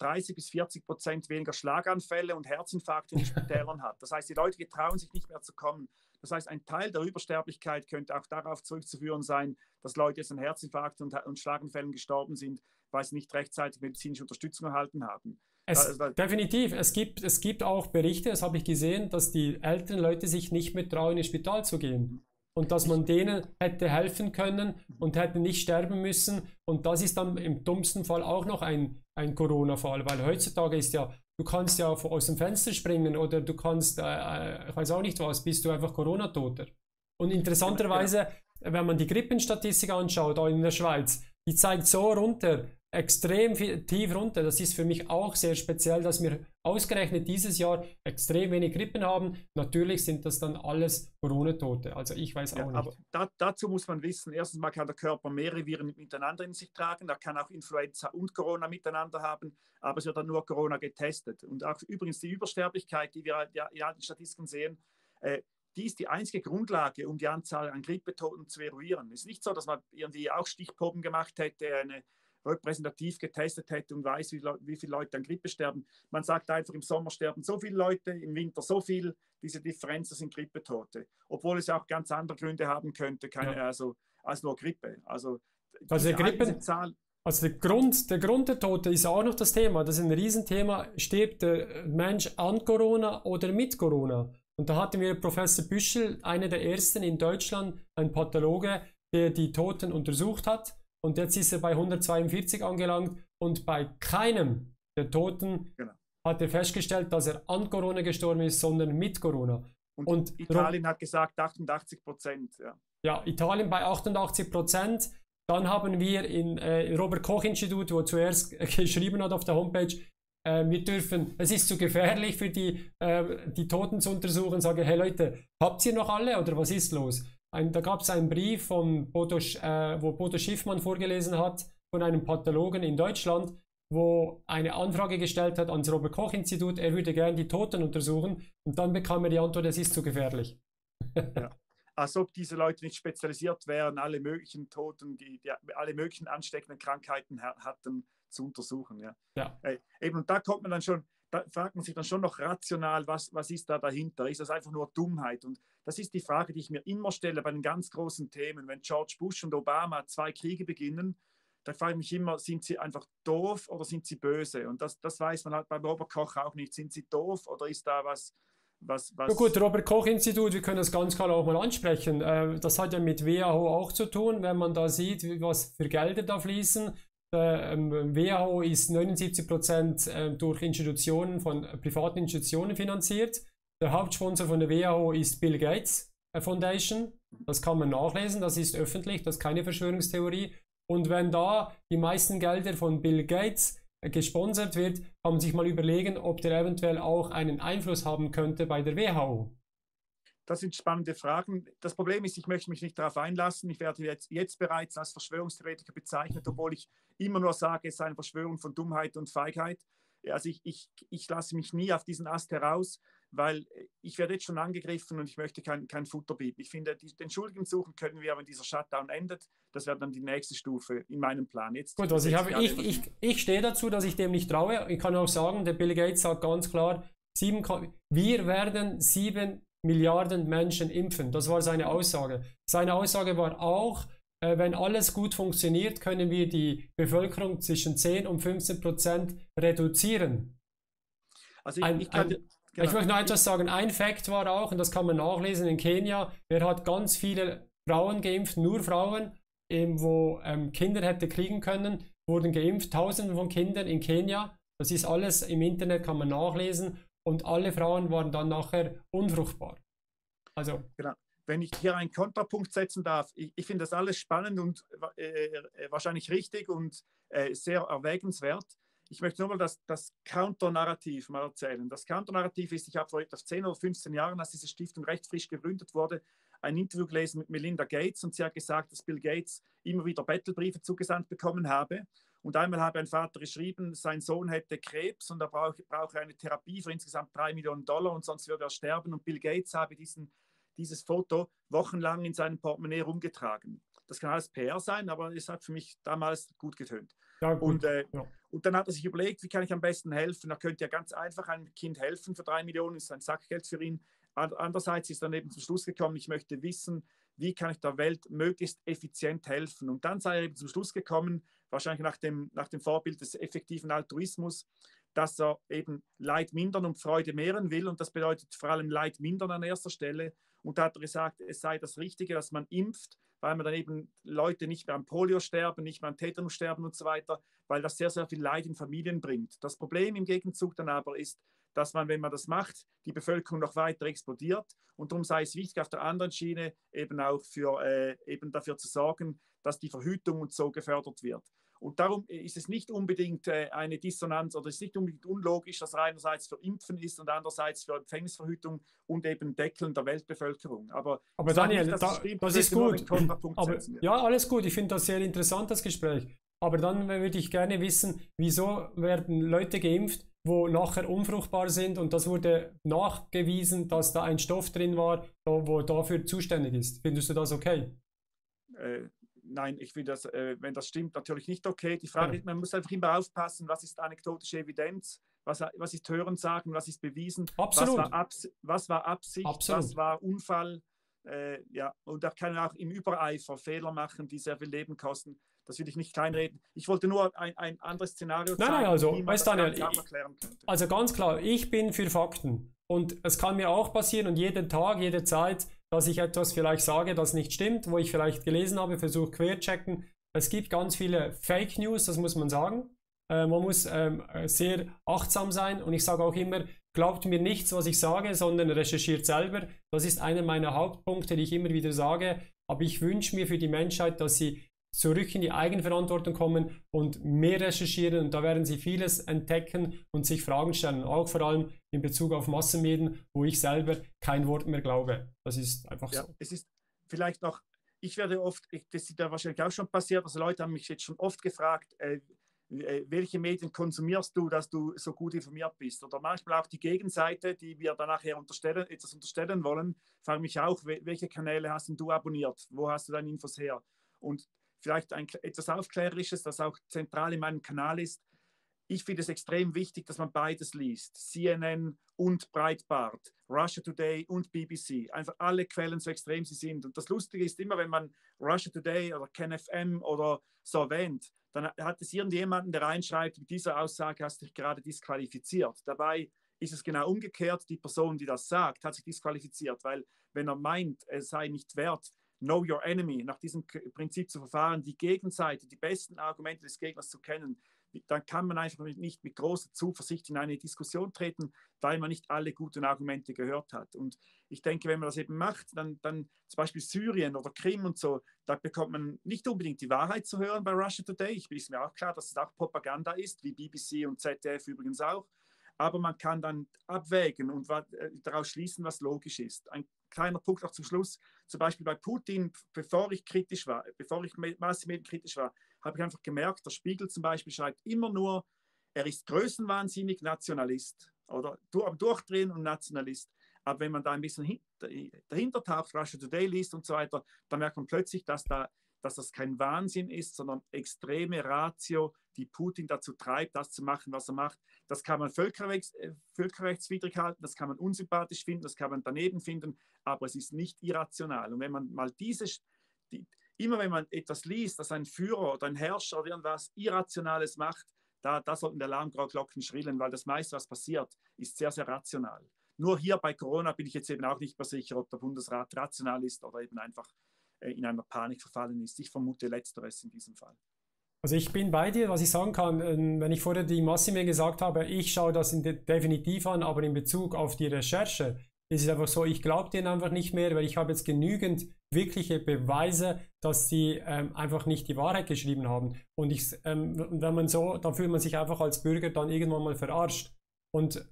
30-40% weniger Schlaganfälle und Herzinfarkte in den Spitälern hat. Das heißt, die Leute getrauen sich nicht mehr zu kommen. Das heißt, ein Teil der Übersterblichkeit könnte auch darauf zurückzuführen sein, dass Leute jetzt an Herzinfarkten und Schlaganfällen gestorben sind, weil sie nicht rechtzeitig medizinische Unterstützung erhalten haben. Definitiv. Es gibt auch Berichte, das habe ich gesehen, dass die älteren Leute sich nicht mehr trauen, ins Spital zu gehen. Und dass man denen hätte helfen können und hätte nicht sterben müssen. Und das ist dann im dummsten Fall auch noch ein Corona-Fall, weil heutzutage ist ja, du kannst ja aus dem Fenster springen oder du kannst, ich weiß auch nicht was, bist du einfach Corona-Toter. Und interessanterweise, wenn man die Grippenstatistik anschaut, auch in der Schweiz, die zeigt so runter, extrem tief runter. Das ist für mich auch sehr speziell, dass wir ausgerechnet dieses Jahr extrem wenig Grippen haben. Natürlich sind das dann alles Corona-Tote. Also ich weiß auch nicht. Aber dazu muss man wissen, erstens mal kann der Körper mehrere Viren miteinander in sich tragen. Da kann auch Influenza und Corona miteinander haben, aber es wird dann nur Corona getestet. Und auch übrigens die Übersterblichkeit, die wir ja in den Statistiken sehen, die ist die einzige Grundlage, um die Anzahl an Grippetoten zu eruieren. Es ist nicht so, dass man irgendwie auch Stichproben gemacht hätte, eine repräsentativ getestet hätte und weiß, wie viele Leute an Grippe sterben. Man sagt einfach, im Sommer sterben so viele Leute, im Winter so viel. Diese Differenz, das sind Grippetote. Obwohl es auch ganz andere Gründe haben könnte, als nur Grippe. Also der Grund der Tote ist auch noch das Thema. Das ist ein Riesenthema. Stirbt der Mensch an Corona oder mit Corona? Und da hatten wir Professor Büschel, einer der ersten in Deutschland, ein Pathologe, der die Toten untersucht hat. Und jetzt ist er bei 142 angelangt und bei keinem der Toten hat er festgestellt, dass er an Corona gestorben ist, sondern mit Corona. Und Italien hat gesagt 88%. Ja, Italien bei 88%. Dann haben wir in Robert-Koch-Institut, wo zuerst geschrieben hat auf der Homepage, es ist zu gefährlich für die Toten zu untersuchen, sage, hey Leute, habt ihr noch alle oder was ist los? Da gab es einen Brief wo Bodo Schiffmann vorgelesen hat, von einem Pathologen in Deutschland, wo eine Anfrage gestellt hat ans Robert-Koch-Institut, er würde gerne die Toten untersuchen und dann bekam er die Antwort, es ist zu gefährlich. Ja. Als ob diese Leute nicht spezialisiert wären, alle möglichen Toten, die alle möglichen ansteckenden Krankheiten hatten, zu untersuchen. Ja. Eben, und da kommt man dann schon, da fragt man sich dann schon noch rational, was ist da dahinter? Ist das einfach nur Dummheit? Und das ist die Frage, die ich mir immer stelle bei den ganz großen Themen. Wenn George Bush und Obama 2 Kriege beginnen, da frage ich mich immer, sind sie einfach doof oder sind sie böse? Und das weiß man halt beim Robert Koch auch nicht. Sind sie doof oder ist da was... Ja gut, Robert-Koch-Institut, wir können das ganz klar auch mal ansprechen. Das hat ja mit WHO auch zu tun, wenn man da sieht, was für Gelder da fließen. WHO ist 79% durch Institutionen von privaten Institutionen finanziert. Der Hauptsponsor von der WHO ist Bill Gates Foundation. Das kann man nachlesen, das ist öffentlich, das ist keine Verschwörungstheorie. Und wenn da die meisten Gelder von Bill Gates gesponsert wird, kann man sich mal überlegen, ob der eventuell auch einen Einfluss haben könnte bei der WHO. Das sind spannende Fragen. Das Problem ist, ich möchte mich nicht darauf einlassen. Ich werde jetzt bereits als Verschwörungstheoretiker bezeichnet, obwohl ich immer nur sage, es sei eine Verschwörung von Dummheit und Feigheit. Also ich lasse mich nie auf diesen Ast heraus, weil ich werde jetzt schon angegriffen und ich möchte kein Futter bieten. Ich finde, den Schuldigen suchen können wir, wenn dieser Shutdown endet. Das wäre dann die nächste Stufe in meinem Plan. Jetzt, gut, also ich stehe dazu, dass ich dem nicht traue. Ich kann auch sagen, der Bill Gates sagt ganz klar, wir werden 7 Milliarden Menschen impfen. Das war seine Aussage. Seine Aussage war auch, wenn alles gut funktioniert, können wir die Bevölkerung zwischen 10 und 15% reduzieren. Also ich möchte noch etwas sagen. Ein Fakt war auch, und das kann man nachlesen in Kenia, er hat ganz viele Frauen geimpft, nur Frauen, wo Kinder hätte kriegen können, wurden geimpft, Tausende von Kindern in Kenia. Das ist alles im Internet, kann man nachlesen. Und alle Frauen waren dann nachher unfruchtbar. Also genau. wenn ich hier einen Kontrapunkt setzen darf, ich finde das alles spannend und wahrscheinlich richtig und sehr erwägenswert. Ich möchte nur mal das Counter-Narrativ mal erzählen. Das Counter-Narrativ ist, ich habe vor etwa 10 oder 15 Jahren, als diese Stiftung recht frisch gegründet wurde, ein Interview gelesen mit Melinda Gates und sie hat gesagt, dass Bill Gates immer wieder Bettelbriefe zugesandt bekommen habe. Und einmal habe ein Vater geschrieben, sein Sohn hätte Krebs und er brauche eine Therapie für insgesamt $3 Millionen und sonst würde er sterben. Und Bill Gates habe dieses Foto wochenlang in seinem Portemonnaie rumgetragen. Das kann alles PR sein, aber es hat für mich damals gut getönt. Ja, gut. Und dann hat er sich überlegt, wie kann ich am besten helfen? Er könnte ja ganz einfach einem Kind helfen für 3 Millionen, ist ein Sackgeld für ihn. Andererseits ist er dann eben zum Schluss gekommen, ich möchte wissen, wie kann ich der Welt möglichst effizient helfen? Und dann sei er eben zum Schluss gekommen, wahrscheinlich nach dem Vorbild des effektiven Altruismus, dass er eben Leid mindern und Freude mehren will. Und das bedeutet vor allem Leid mindern an erster Stelle. Und da hat er gesagt, es sei das Richtige, dass man impft, weil man dann eben Leute nicht mehr an Polio sterben, nicht mehr an Tetanus sterben und so weiter, weil das sehr, sehr viel Leid in Familien bringt. Das Problem im Gegenzug dann aber ist, dass man, wenn man das macht, die Bevölkerung noch weiter explodiert. Und darum sei es wichtig, auf der anderen Schiene eben auch eben dafür zu sorgen, dass die Verhütung und so gefördert wird. Und darum ist es nicht unbedingt eine Dissonanz oder es ist nicht unbedingt unlogisch, dass er einerseits für Impfen ist und andererseits für Empfängnisverhütung und eben Deckeln der Weltbevölkerung. Aber Daniel, nicht, das ist gut. Aber, ja, alles gut. Ich finde das sehr interessant, das Gespräch. Aber dann würde ich gerne wissen, wieso werden Leute geimpft, wo nachher unfruchtbar sind und das wurde nachgewiesen, dass da ein Stoff drin war, wo dafür zuständig ist. Findest du das okay? Nein, ich finde das, wenn das stimmt, natürlich nicht okay. Die Frage ist, man muss einfach immer aufpassen, was ist anekdotische Evidenz, was ist Hörensagen, was ist bewiesen, Absolut. was war Absicht, Absolut. was war Unfall. Ja, und da kann man auch im Übereifer Fehler machen, die sehr viel Leben kosten. Das will ich nicht kleinreden. Ich wollte nur ein anderes Szenario zeigen, nein, also, wie man das Daniel, ganz erklären könnte. Also ganz klar, ich bin für Fakten. Und es kann mir auch passieren und jeden Tag, jede Zeit, dass ich etwas vielleicht sage, das nicht stimmt, wo ich vielleicht gelesen habe, versuche querchecken. Es gibt ganz viele Fake News, das muss man sagen. Man muss sehr achtsam sein und ich sage auch immer, glaubt mir nichts, was ich sage, sondern recherchiert selber. Das ist einer meiner Hauptpunkte, die ich immer wieder sage. Aber ich wünsche mir für die Menschheit, dass sie zurück in die Eigenverantwortung kommen und mehr recherchieren und da werden sie vieles entdecken und sich Fragen stellen, auch vor allem in Bezug auf Massenmedien, wo ich selber kein Wort mehr glaube. Das ist einfach so. Es ist vielleicht noch, ich werde oft, das ist ja wahrscheinlich auch schon passiert, also Leute haben mich jetzt schon oft gefragt, welche Medien konsumierst du, dass du so gut informiert bist? Oder manchmal auch die Gegenseite, die wir dann nachher etwas unterstellen wollen, fragen mich auch, welche Kanäle hast du abonniert? Wo hast du deine Infos her? Und vielleicht etwas Aufklärerisches, das auch zentral in meinem Kanal ist. Ich finde es extrem wichtig, dass man beides liest. CNN und Breitbart, Russia Today und BBC. Einfach alle Quellen, so extrem sie sind. Und das Lustige ist immer, wenn man Russia Today oder KenFM oder so erwähnt, dann hat es irgendjemanden, der reinschreibt, mit dieser Aussage hast du dich gerade disqualifiziert. Dabei ist es genau umgekehrt. Die Person, die das sagt, hat sich disqualifiziert, weil wenn er meint, es sei nicht wert, Know Your Enemy, nach diesem Prinzip zu verfahren, die Gegenseite, die besten Argumente des Gegners zu kennen, dann kann man einfach nicht mit großer Zuversicht in eine Diskussion treten, weil man nicht alle guten Argumente gehört hat. Und ich denke, wenn man das eben macht, dann zum Beispiel Syrien oder Krim und so, da bekommt man nicht unbedingt die Wahrheit zu hören bei Russia Today. Ich bin mir auch klar, dass es auch Propaganda ist, wie BBC und ZDF übrigens auch. Aber man kann dann abwägen und daraus schließen, was logisch ist. Ein kleiner Punkt auch zum Schluss, zum Beispiel bei Putin, bevor ich massenmedienkritisch war, habe ich einfach gemerkt, der Spiegel zum Beispiel schreibt immer nur, er ist größenwahnsinnig Nationalist oder am Durchdrehen und Nationalist. Aber wenn man da ein bisschen dahinter taucht, Russia Today liest und so weiter, dann merkt man plötzlich, dass das kein Wahnsinn ist, sondern extreme Ratio, die Putin dazu treibt, das zu machen, was er macht. Das kann man völkerrechtswidrig halten, das kann man unsympathisch finden, das kann man daneben finden, aber es ist nicht irrational. Und wenn man mal immer wenn man etwas liest, dass ein Führer oder ein Herrscher oder irgendwas Irrationales macht, da sollten die Alarmglocken schrillen, weil das meiste, was passiert, ist sehr, sehr rational. Nur hier bei Corona bin ich jetzt eben auch nicht mehr sicher, ob der Bundesrat rational ist oder eben einfach in einer Panik verfallen ist. Ich vermute Letzteres in diesem Fall. Also ich bin bei dir, was ich sagen kann, wenn ich vorher die Massenmedien gesagt habe, ich schaue das definitiv an, aber in Bezug auf die Recherche Es ist einfach so, ich glaube denen einfach nicht mehr, weil ich habe jetzt genügend wirkliche Beweise, dass sie einfach nicht die Wahrheit geschrieben haben. Und wenn man so, dann fühlt man sich einfach als Bürger dann irgendwann mal verarscht. Und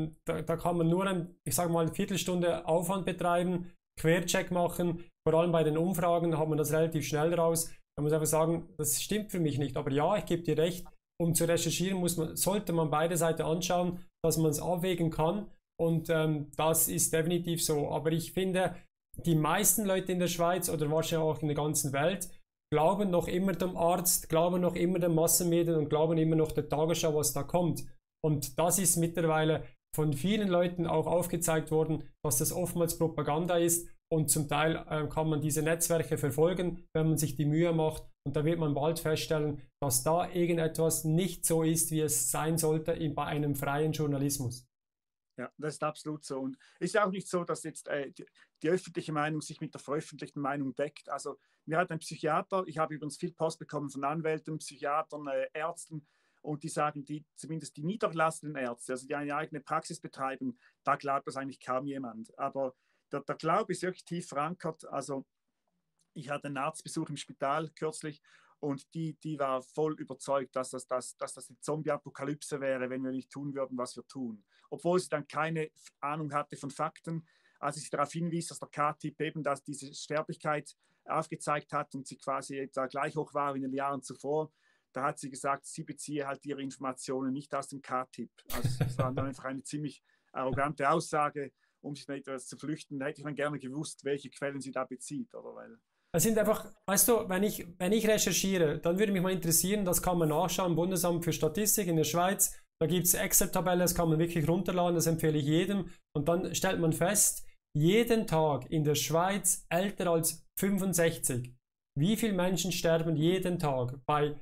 da kann man nur, ich sage mal, eine Viertelstunde Aufwand betreiben, Quercheck machen, vor allem bei den Umfragen hat man das relativ schnell raus. Man muss einfach sagen, das stimmt für mich nicht. Aber ja, ich gebe dir recht, um zu recherchieren, sollte man beide Seiten anschauen, dass man es abwägen kann. Und das ist definitiv so. Aber ich finde, die meisten Leute in der Schweiz oder wahrscheinlich auch in der ganzen Welt glauben noch immer dem Arzt, glauben noch immer den Massenmedien und glauben immer noch der Tagesschau, was da kommt. Und das ist mittlerweile von vielen Leuten auch aufgezeigt worden, dass das oftmals Propaganda ist. Und zum Teil kann man diese Netzwerke verfolgen, wenn man sich die Mühe macht. Und da wird man bald feststellen, dass da irgendetwas nicht so ist, wie es sein sollte bei einem freien Journalismus. Ja, das ist absolut so. Und es ist ja auch nicht so, dass jetzt die öffentliche Meinung sich mit der veröffentlichten Meinung deckt. Also mir hat ein Psychiater, ich habe übrigens viel Post bekommen von Anwälten, Psychiatern, Ärzten, und die sagen, zumindest die niedergelassenen Ärzte, also die eine eigene Praxis betreiben, da glaubt das eigentlich kaum jemand. Aber der Glaube ist wirklich tief verankert. Also ich hatte einen Arztbesuch im Spital kürzlich und die war voll überzeugt, dass das eine Zombie-Apokalypse wäre, wenn wir nicht tun würden, was wir tun. Obwohl sie dann keine Ahnung hatte von Fakten, als ich sie darauf hinwies, dass der K-Typ eben diese Sterblichkeit aufgezeigt hat und sie quasi da gleich hoch war wie in den Jahren zuvor. Da hat sie gesagt, sie beziehe halt ihre Informationen nicht aus dem K-Typ. Also das war dann einfach eine ziemlich arrogante Aussage, um sich nicht etwas zu flüchten. Da hätte ich dann gerne gewusst, welche Quellen sie da bezieht. Oder? Weil es sind einfach, weißt du, wenn ich recherchiere, dann würde mich mal interessieren, das kann man nachschauen, Bundesamt für Statistik in der Schweiz, da gibt es Excel-Tabelle, das kann man wirklich runterladen, das empfehle ich jedem. Und dann stellt man fest, jeden Tag in der Schweiz älter als 65. Wie viele Menschen sterben jeden Tag?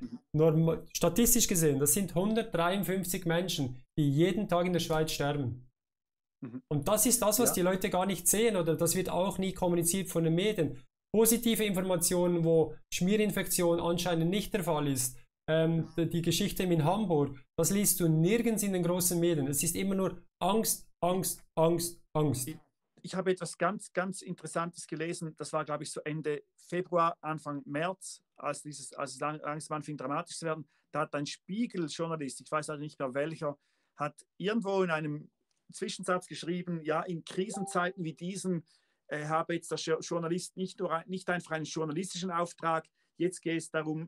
Statistisch gesehen, das sind 153 Menschen, die jeden Tag in der Schweiz sterben. Und das ist das, was die Leute gar nicht sehen, oder das wird auch nie kommuniziert von den Medien. Positive Informationen, wo Schmierinfektion anscheinend nicht der Fall ist. Die Geschichte in Hamburg, das liest du nirgends in den großen Medien. Es ist immer nur Angst, Angst, Angst, Angst. Ich habe etwas ganz, ganz Interessantes gelesen. Das war, glaube ich, so Ende Februar, Anfang März, als es langsam anfing dramatisch zu werden. Da hat ein Spiegel-Journalist, ich weiß also nicht mehr welcher, hat irgendwo in einem Zwischensatz geschrieben, ja, in Krisenzeiten wie diesen habe jetzt der Journalist nicht einfach einen journalistischen Auftrag, jetzt geht es darum,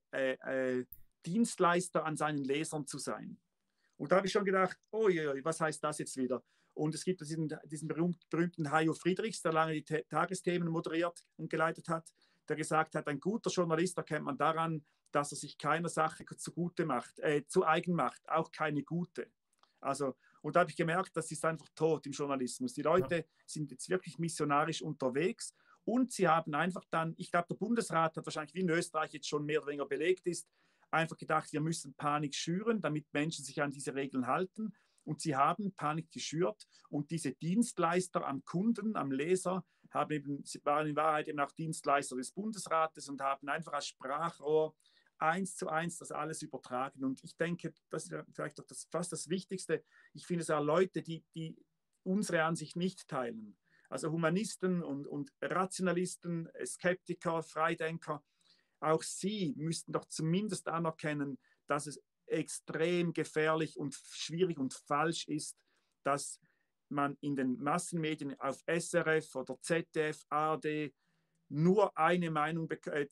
Dienstleister an seinen Lesern zu sein. Und da habe ich schon gedacht, oh je, was heißt das jetzt wieder? Und es gibt diesen berühmten Hajo Friedrichs, der lange die Tagesthemen moderiert und geleitet hat, der gesagt hat, ein guter Journalist erkennt man daran, dass er sich keiner Sache zu eigen macht, auch keine gute. Also, und da habe ich gemerkt, das ist einfach tot im Journalismus. Die Leute sind jetzt wirklich missionarisch unterwegs und sie haben einfach dann, ich glaube, der Bundesrat hat wahrscheinlich wie in Österreich jetzt schon mehr oder weniger belegt ist, einfach gedacht, wir müssen Panik schüren, damit Menschen sich an diese Regeln halten. Und sie haben Panik geschürt und diese Dienstleister am Kunden, am Leser, waren in Wahrheit eben auch Dienstleister des Bundesrates und haben einfach als Sprachrohr 1:1 das alles übertragen. Und ich denke, das ist vielleicht auch fast das Wichtigste. Ich finde es auch Leute, die unsere Ansicht nicht teilen. Also Humanisten und Rationalisten, Skeptiker, Freidenker, auch sie müssten doch zumindest anerkennen, dass es extrem gefährlich und schwierig und falsch ist, dass man in den Massenmedien auf SRF oder ZDF, ARD nur eine Meinung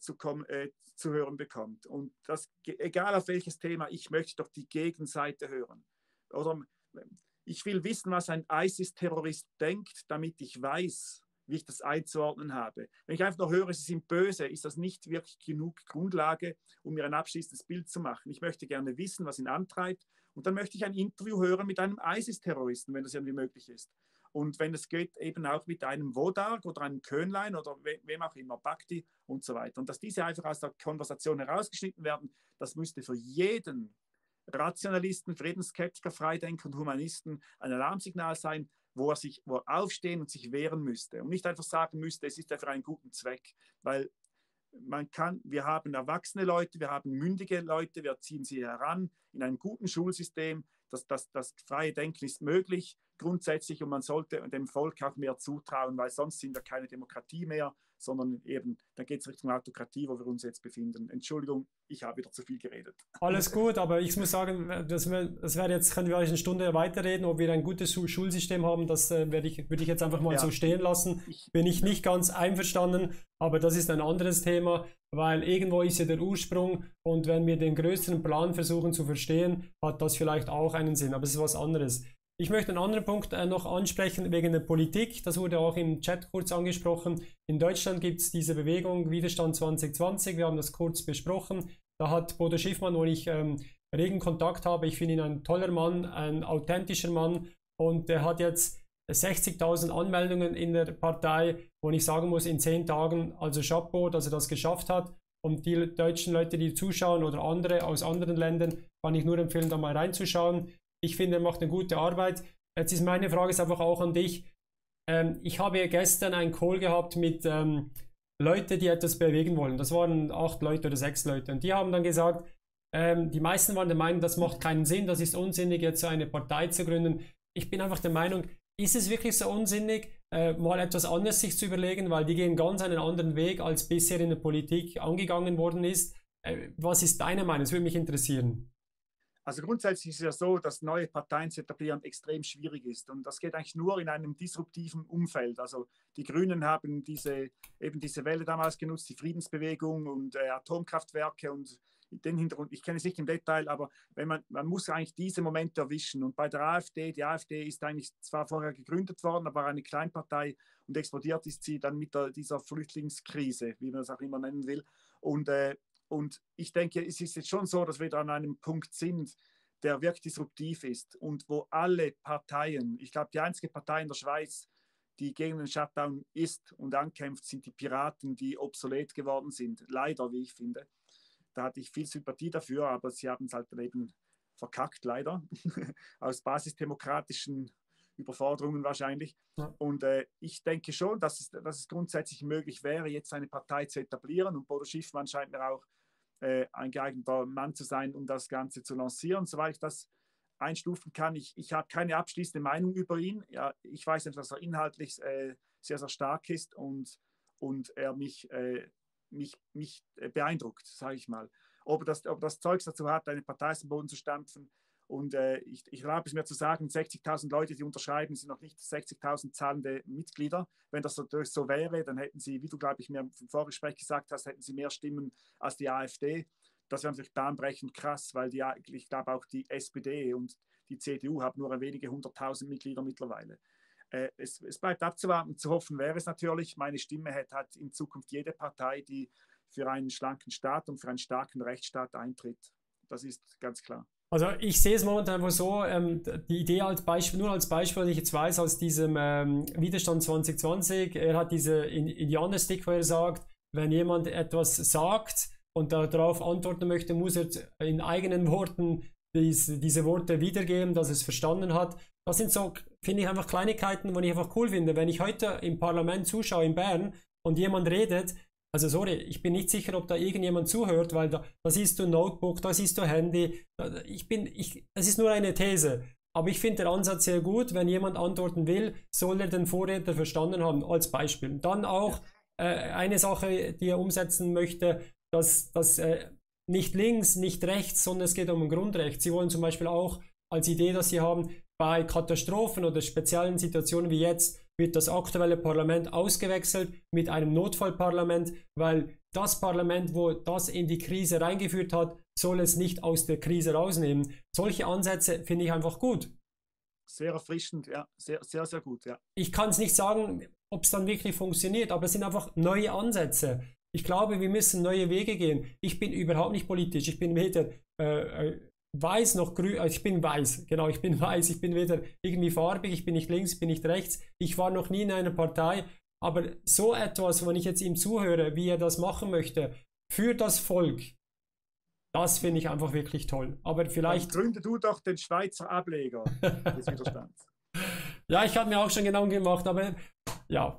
zu hören bekommt. Und das, egal auf welches Thema, ich möchte doch die Gegenseite hören. Oder ich will wissen, was ein ISIS-Terrorist denkt, damit ich weiß, wie ich das einzuordnen habe. Wenn ich einfach nur höre, sie sind böse, ist das nicht wirklich genug Grundlage, um mir ein abschließendes Bild zu machen. Ich möchte gerne wissen, was ihn antreibt. Und dann möchte ich ein Interview hören mit einem ISIS-Terroristen, wenn das irgendwie möglich ist. Und wenn es geht, eben auch mit einem Wodarg oder einem Köhnlein oder wem auch immer, Bhakti und so weiter. Und dass diese einfach aus der Konversation herausgeschnitten werden, das müsste für jeden Rationalisten, Friedensskeptiker, Freidenker und Humanisten ein Alarmsignal sein, wo er aufstehen und sich wehren müsste und nicht einfach sagen müsste, es ist ja für einen guten Zweck, weil wir haben erwachsene Leute, wir haben mündige Leute, wir ziehen sie heran in einem guten Schulsystem, das freie Denken ist möglich, grundsätzlich, und man sollte dem Volk auch mehr zutrauen, weil sonst sind wir keine Demokratie mehr, sondern eben, da geht es Richtung Autokratie, wo wir uns jetzt befinden. Entschuldigung, ich habe wieder zu viel geredet. Alles gut, aber ich muss sagen, das wäre jetzt, können wir eine Stunde weiterreden, ob wir ein gutes Schulsystem haben, das würde ich jetzt einfach mal so stehen lassen. Bin ich nicht ganz einverstanden, aber das ist ein anderes Thema, weil irgendwo ist ja der Ursprung und wenn wir den größeren Plan versuchen zu verstehen, hat das vielleicht auch einen Sinn, aber es ist was anderes. Ich möchte einen anderen Punkt noch ansprechen wegen der Politik. Das wurde auch im Chat kurz angesprochen. In Deutschland gibt es diese Bewegung Widerstand 2020. Wir haben das kurz besprochen. Da hat Bodo Schiffmann, wo ich regen Kontakt habe, ich finde ihn ein toller Mann, ein authentischer Mann. Und der hat jetzt 60.000 Anmeldungen in der Partei, wo ich sagen muss, in 10 Tagen, also Chapeau, dass er das geschafft hat. Und die deutschen Leute, die zuschauen oder andere aus anderen Ländern, kann ich nur empfehlen, da mal reinzuschauen. Ich finde, er macht eine gute Arbeit. Jetzt ist meine Frage ist einfach auch an dich. Ich habe gestern einen Call gehabt mit Leuten, die etwas bewegen wollen. Das waren 8 Leute oder 6 Leute. Und die haben dann gesagt, die meisten waren der Meinung, das macht keinen Sinn, das ist unsinnig, jetzt so eine Partei zu gründen. Ich bin einfach der Meinung, ist es wirklich so unsinnig, mal etwas anderes sich zu überlegen, weil die gehen ganz einen anderen Weg, als bisher in der Politik angegangen worden ist. Was ist deine Meinung? Das würde mich interessieren. Also grundsätzlich ist es ja so, dass neue Parteien zu etablieren extrem schwierig ist. Und das geht eigentlich nur in einem disruptiven Umfeld. Also die Grünen haben eben diese Welle damals genutzt, die Friedensbewegung und Atomkraftwerke und den Hintergrund. Ich kenne es nicht im Detail, aber man muss eigentlich diese Momente erwischen. Und bei der AfD, die AfD ist eigentlich zwar vorher gegründet worden, aber eine Kleinpartei und explodiert ist sie dann mit dieser Flüchtlingskrise, wie man es auch immer nennen will. Und ich denke, es ist jetzt schon so, dass wir da an einem Punkt sind, der wirklich disruptiv ist und wo alle Parteien, ich glaube, die einzige Partei in der Schweiz, die gegen den Shutdown ist und ankämpft, sind die Piraten, die obsolet geworden sind. Leider, wie ich finde. Da hatte ich viel Sympathie dafür, aber sie haben es halt eben verkackt, leider. Aus basisdemokratischen Überforderungen wahrscheinlich. Ja. Und ich denke schon, dass es grundsätzlich möglich wäre, jetzt eine Partei zu etablieren. Und Bodo Schiffmann scheint mir auch ein geeigneter Mann zu sein, um das Ganze zu lancieren. Soweit ich das einstufen kann, ich habe keine abschließende Meinung über ihn. Ja, ich weiß nicht, dass er inhaltlich sehr, sehr stark ist und er mich beeindruckt, sage ich mal. Ob das Zeugs dazu hat, eine Partei aus dem Boden zu stampfen. Und ich erlaube es mir zu sagen, 60.000 Leute, die unterschreiben, sind noch nicht 60.000 zahlende Mitglieder. Wenn das natürlich so wäre, dann hätten sie, wie du, glaube ich, mir im Vorgespräch gesagt hast, hätten sie mehr Stimmen als die AfD. Das wäre natürlich bahnbrechend krass, weil ich glaube auch die SPD und die CDU haben nur wenige 100.000 Mitglieder mittlerweile. Es bleibt abzuwarten, zu hoffen wäre es natürlich. Meine Stimme hat in Zukunft jede Partei, die für einen schlanken Staat und für einen starken Rechtsstaat eintritt. Das ist ganz klar. Also ich sehe es momentan einfach so, die Idee als Beispiel, nur als Beispiel, was ich jetzt weiß aus diesem Widerstand 2020, er hat diese Indianerstick, wo er sagt, wenn jemand etwas sagt und darauf antworten möchte, muss er in eigenen Worten diese Worte wiedergeben, dass er es verstanden hat. Das sind so, finde ich, einfach Kleinigkeiten, die ich einfach cool finde. Wenn ich heute im Parlament zuschaue in Bern und jemand redet, also sorry, ich bin nicht sicher, ob da irgendjemand zuhört, weil da siehst du Notebook, da siehst du Handy. Es ist nur eine These. Aber ich finde den Ansatz sehr gut. Wenn jemand antworten will, soll er den Vorredner verstanden haben, als Beispiel. Dann auch eine Sache, die er umsetzen möchte, dass nicht links, nicht rechts, sondern es geht um ein Grundrecht. Sie wollen zum Beispiel auch als Idee, dass sie haben, bei Katastrophen oder speziellen Situationen wie jetzt, wird das aktuelle Parlament ausgewechselt mit einem Notfallparlament, weil das Parlament, wo das in die Krise reingeführt hat, soll es nicht aus der Krise rausnehmen. Solche Ansätze finde ich einfach gut. Sehr erfrischend, ja. Sehr, sehr, sehr gut, ja. Ich kann es nicht sagen, ob es dann wirklich funktioniert, aber es sind einfach neue Ansätze. Ich glaube, wir müssen neue Wege gehen. Ich bin überhaupt nicht politisch. Ich bin weder weiß noch grün, ich bin weiß, genau, ich bin weiß, ich bin weder irgendwie farbig, ich bin nicht links, ich bin nicht rechts, ich war noch nie in einer Partei, aber so etwas, wenn ich jetzt ihm zuhöre, wie er das machen möchte, für das Volk, das finde ich einfach wirklich toll. Aber vielleicht... Dann gründe du doch den Schweizer Ableger des Widerstands. Ja, ich habe mir auch schon Gedanken gemacht, aber ja.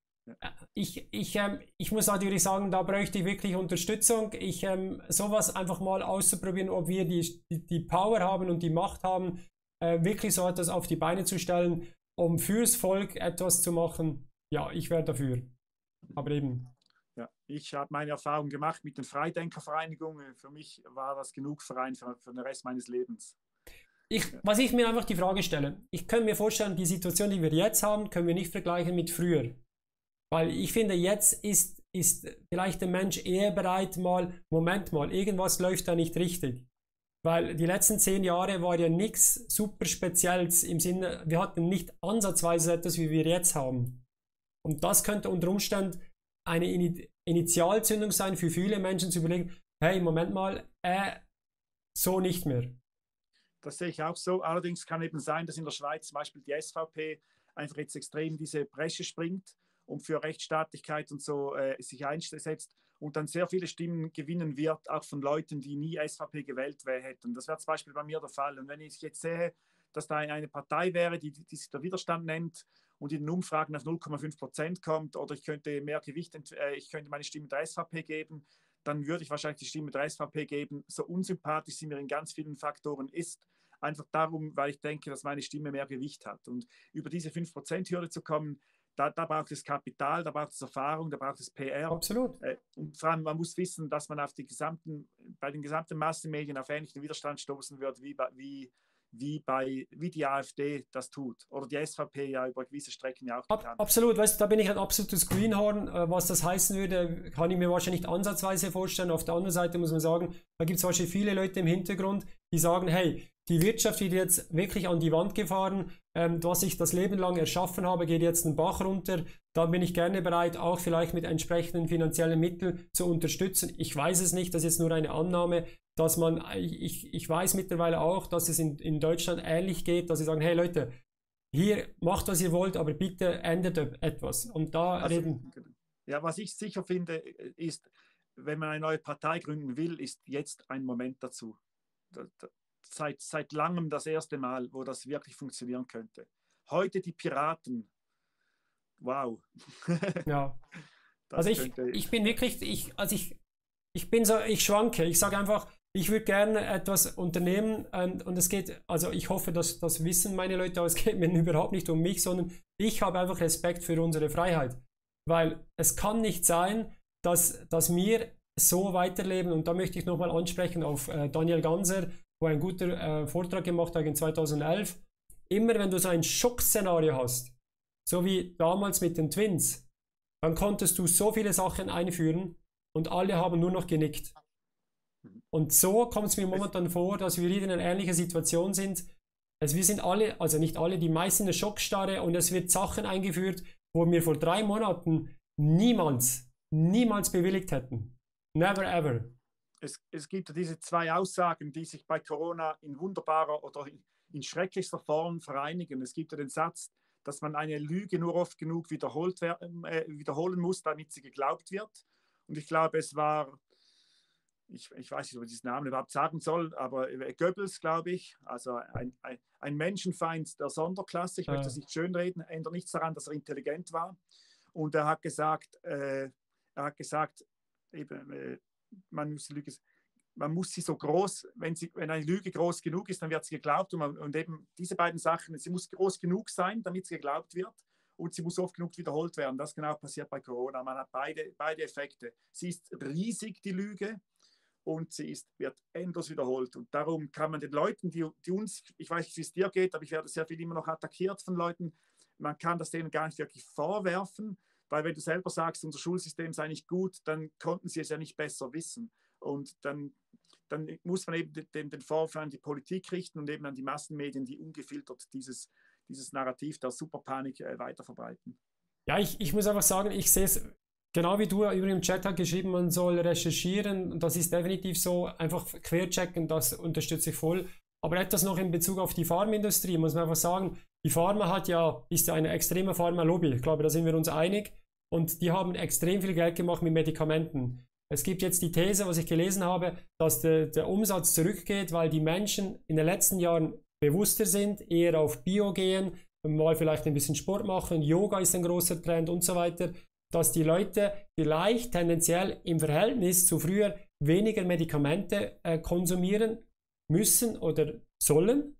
Ich muss natürlich sagen, da bräuchte ich wirklich Unterstützung. Sowas einfach mal auszuprobieren, ob wir die Power haben und die Macht haben, wirklich so etwas auf die Beine zu stellen, um fürs Volk etwas zu machen, ja, ich wäre dafür. Aber eben. Ja, ich habe meine Erfahrung gemacht mit den Freidenkervereinigungen. Für mich war das genug Verein für den Rest meines Lebens. Was ich mir einfach die Frage stelle, ich könnte mir vorstellen, die Situation, die wir jetzt haben, können wir nicht vergleichen mit früher. Weil ich finde, jetzt ist vielleicht der Mensch eher bereit, Moment mal, irgendwas läuft da nicht richtig. Weil die letzten 10 Jahre war ja nichts super Spezielles im Sinne, wir hatten nicht ansatzweise etwas, wie wir jetzt haben. Und das könnte unter Umständen eine Initialzündung sein für viele Menschen zu überlegen, hey, Moment mal, so nicht mehr. Das sehe ich auch so. Allerdings kann eben sein, dass in der Schweiz zum Beispiel die SVP einfach jetzt extrem diese Bresche springt und für Rechtsstaatlichkeit und so sich einsetzt und dann sehr viele Stimmen gewinnen wird, auch von Leuten, die nie SVP gewählt hätten. Das wäre zum Beispiel bei mir der Fall. Und wenn ich jetzt sehe, dass da eine Partei wäre, die sich der Widerstand nennt und in den Umfragen auf 0,5% kommt, oder ich könnte mehr Gewicht, ich könnte meine Stimme der SVP geben, dann würde ich wahrscheinlich die Stimme der SVP geben. So unsympathisch sie mir in ganz vielen Faktoren ist, einfach darum, weil ich denke, dass meine Stimme mehr Gewicht hat. Und über diese 5%-Hürde zu kommen, da braucht es Kapital, da braucht es Erfahrung, da braucht es PR. Absolut. Und vor allem, man muss wissen, dass man bei den gesamten Massenmedien auf ähnlichen Widerstand stoßen wird, wie die AfD das tut. Oder die SVP ja über gewisse Strecken ja auch getan. Absolut, weißt du, da bin ich ein absolutes Greenhorn. Was das heißen würde, kann ich mir wahrscheinlich nicht ansatzweise vorstellen. Auf der anderen Seite muss man sagen, da gibt es wahrscheinlich viele Leute im Hintergrund, die sagen, hey, die Wirtschaft wird jetzt wirklich an die Wand gefahren, was ich das Leben lang erschaffen habe, geht jetzt den Bach runter. Da bin ich gerne bereit, auch vielleicht mit entsprechenden finanziellen Mitteln zu unterstützen. Ich weiß es nicht, das ist jetzt nur eine Annahme, dass ich weiß mittlerweile auch, dass es in Deutschland ähnlich geht, dass sie sagen, hey Leute, hier macht, was ihr wollt, aber bitte ändert etwas. Und da reden. Ja, was ich sicher finde, ist, wenn man eine neue Partei gründen will, ist jetzt ein Moment dazu. Seit langem das erste Mal, wo das wirklich funktionieren könnte. Heute die Piraten. Wow. Ja. Also ich bin wirklich, ich schwanke. Ich sage einfach, ich würde gerne etwas unternehmen und es geht, also ich hoffe, dass das wissen meine Leute, aber es geht mir überhaupt nicht um mich, sondern ich habe einfach Respekt für unsere Freiheit. Weil es kann nicht sein, dass wir so weiterleben, und da möchte ich nochmal ansprechen auf Daniel Ganser, wo ein guter Vortrag gemacht hat in 2011. Immer wenn du so ein Schockszenario hast, so wie damals mit den Twins, dann konntest du so viele Sachen einführen und alle haben nur noch genickt. Und so kommt es mir momentan vor, dass wir wieder in einer ähnlichen Situation sind. Also wir sind alle, also nicht alle, die meisten in der Schockstarre, und es wird Sachen eingeführt, wo wir vor 3 Monaten niemals bewilligt hätten. Never ever. Es gibt diese 2 Aussagen, die sich bei Corona in wunderbarer oder in schrecklichster Form vereinigen. Es gibt ja den Satz, dass man eine Lüge nur oft genug wiederholen muss, damit sie geglaubt wird. Und ich glaube, es war, ich weiß nicht, ob ich diesen Namen überhaupt sagen soll, aber Goebbels, glaube ich, also ein Menschenfeind der Sonderklasse. Ich möchte das nicht schönreden, ändert nichts daran, dass er intelligent war. Und er hat gesagt eben, man muss sie so groß, wenn eine Lüge groß genug ist, dann wird sie geglaubt. Und eben diese beiden Sachen, sie muss groß genug sein, damit sie geglaubt wird, und sie muss oft genug wiederholt werden. Das genau passiert bei Corona. Man hat beide Effekte. Sie ist riesig, die Lüge, und wird endlos wiederholt. Und darum kann man den Leuten, die uns, ich weiß nicht, wie es dir geht, aber ich werde sehr viel immer noch attackiert von Leuten, man kann das denen gar nicht wirklich vorwerfen, weil wenn du selber sagst, unser Schulsystem sei nicht gut, dann konnten sie es ja nicht besser wissen. Und dann muss man eben den Vorwurf an die Politik richten und eben an die Massenmedien, die ungefiltert dieses Narrativ der Superpanik weiter verbreiten. Ja, ich muss einfach sagen, ich sehe es genau wie du über im Chat hat geschrieben, man soll recherchieren, und das ist definitiv so, einfach querchecken, das unterstütze ich voll. Aber etwas noch in Bezug auf die Pharmaindustrie, muss man einfach sagen, die Pharma ist ja eine extreme Pharma-Lobby, ich glaube, da sind wir uns einig, und die haben extrem viel Geld gemacht mit Medikamenten. Es gibt jetzt die These, was ich gelesen habe, dass der Umsatz zurückgeht, weil die Menschen in den letzten Jahren bewusster sind, eher auf Bio gehen, mal vielleicht ein bisschen Sport machen, Yoga ist ein großer Trend und so weiter, dass die Leute vielleicht tendenziell im Verhältnis zu früher weniger Medikamente konsumieren müssen oder sollen,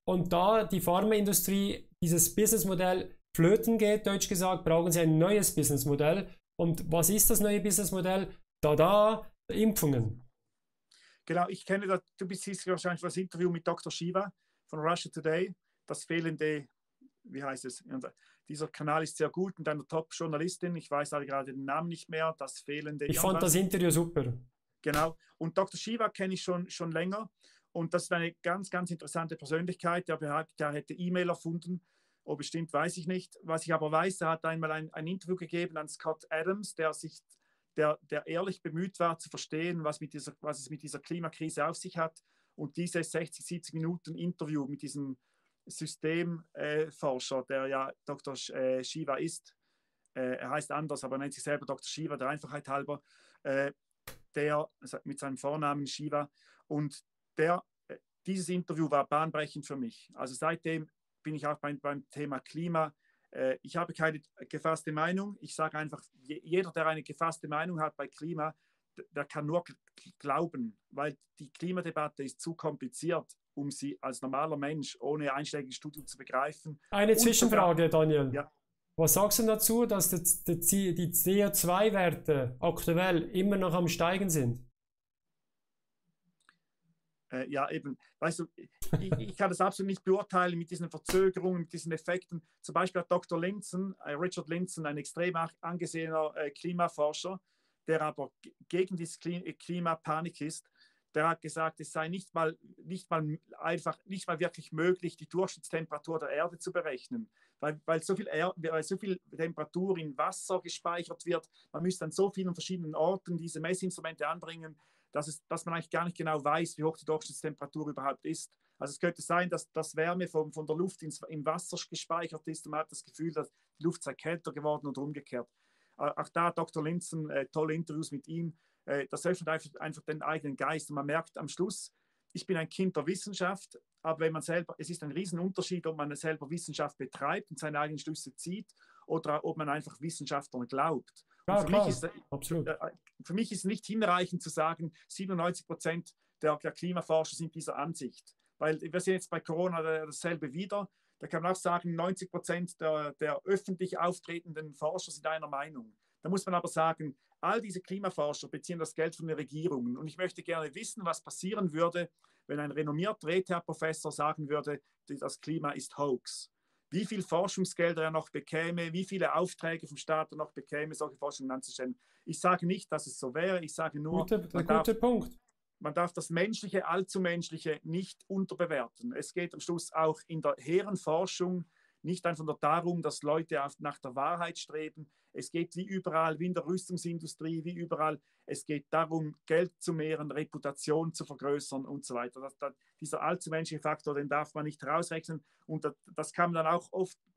und da die Pharmaindustrie dieses Businessmodell flöten geht, deutsch gesagt, brauchen sie ein neues Businessmodell. Und was ist das neue Businessmodell? Impfungen. Genau, ich kenne das, du siehst wahrscheinlich das Interview mit Dr. Shiva von Russia Today, das fehlende, wie heißt es, dieser Kanal ist sehr gut und eine Top-Journalistin, ich weiß gerade den Namen nicht mehr, das fehlende... Ich fand das Interview super. Genau, und Dr. Shiva kenne ich schon länger und das ist eine ganz, ganz interessante Persönlichkeit, der behauptet, er hätte E-Mail erfunden. Oh, bestimmt weiß ich nicht. Was ich aber weiß, er hat einmal ein Interview gegeben an Scott Adams, der ehrlich bemüht war zu verstehen, was es mit dieser Klimakrise auf sich hat. Und dieses 60, 70 Minuten Interview mit diesem Systemforscher, der ja Dr. Shiva ist, er heißt anders, aber nennt sich selber Dr. Shiva, der Einfachheit halber, der mit seinem Vornamen Shiva. Und dieses Interview war bahnbrechend für mich. Also seitdem bin ich auch beim Thema Klima. Ich habe keine gefasste Meinung. Ich sage einfach, jeder, der eine gefasste Meinung hat bei Klima, der kann nur glauben, weil die Klimadebatte ist zu kompliziert, um sie als normaler Mensch ohne einschlägiges Studium zu begreifen. Eine Zwischenfrage, Daniel. Ja. Was sagst du dazu, dass die CO2-Werte aktuell immer noch am Steigen sind? Ja, eben, weißt du, ich kann das absolut nicht beurteilen mit diesen Verzögerungen, mit diesen Effekten. Zum Beispiel hat Dr. Linson, Richard Linson, ein extrem angesehener Klimaforscher, der aber gegen diese Klimapanik ist, der hat gesagt, es sei nicht mal wirklich möglich, die Durchschnittstemperatur der Erde zu berechnen, weil so viel Temperatur in Wasser gespeichert wird. Man müsste an so vielen verschiedenen Orten diese Messinstrumente anbringen, dass man eigentlich gar nicht genau weiß, wie hoch die Durchschnittstemperatur überhaupt ist. Also es könnte sein, dass das Wärme von der Luft im Wasser gespeichert ist und man hat das Gefühl, dass die Luft sei kälter geworden oder umgekehrt. Auch da Dr. Linson, tolle Interviews mit ihm. Das öffnet einfach den eigenen Geist und man merkt am Schluss, ich bin ein Kind der Wissenschaft, aber wenn man selber, es ist ein Riesenunterschied, ob man selber Wissenschaft betreibt und seine eigenen Schlüsse zieht oder ob man einfach Wissenschaftlern glaubt. Ja, für, klar, mich ist, absolut. Für mich ist nicht hinreichend zu sagen, 97% der Klimaforscher sind dieser Ansicht. Weil wir sehen jetzt bei Corona dasselbe wieder. Da kann man auch sagen, 90% der öffentlich auftretenden Forscher sind einer Meinung. Da muss man aber sagen, all diese Klimaforscher beziehen das Geld von den Regierungen. Und ich möchte gerne wissen, was passieren würde, wenn ein renommierter ETH-Professor sagen würde, das Klima ist Hoax. Wie viel Forschungsgelder er noch bekäme, wie viele Aufträge vom Staat er noch bekäme, solche Forschungen anzustellen. Ich sage nicht, dass es so wäre, ich sage nur, guter Punkt. Man darf das Menschliche, allzu Menschliche nicht unterbewerten. Es geht am Schluss auch in der hehren Forschung nicht einfach nur darum, dass Leute nach der Wahrheit streben. Es geht wie überall, wie in der Rüstungsindustrie, wie überall, es geht darum, Geld zu mehren, Reputation zu vergrößern und so weiter. Dieser allzu menschliche Faktor, den darf man nicht herausrechnen. Und das kann man dann auch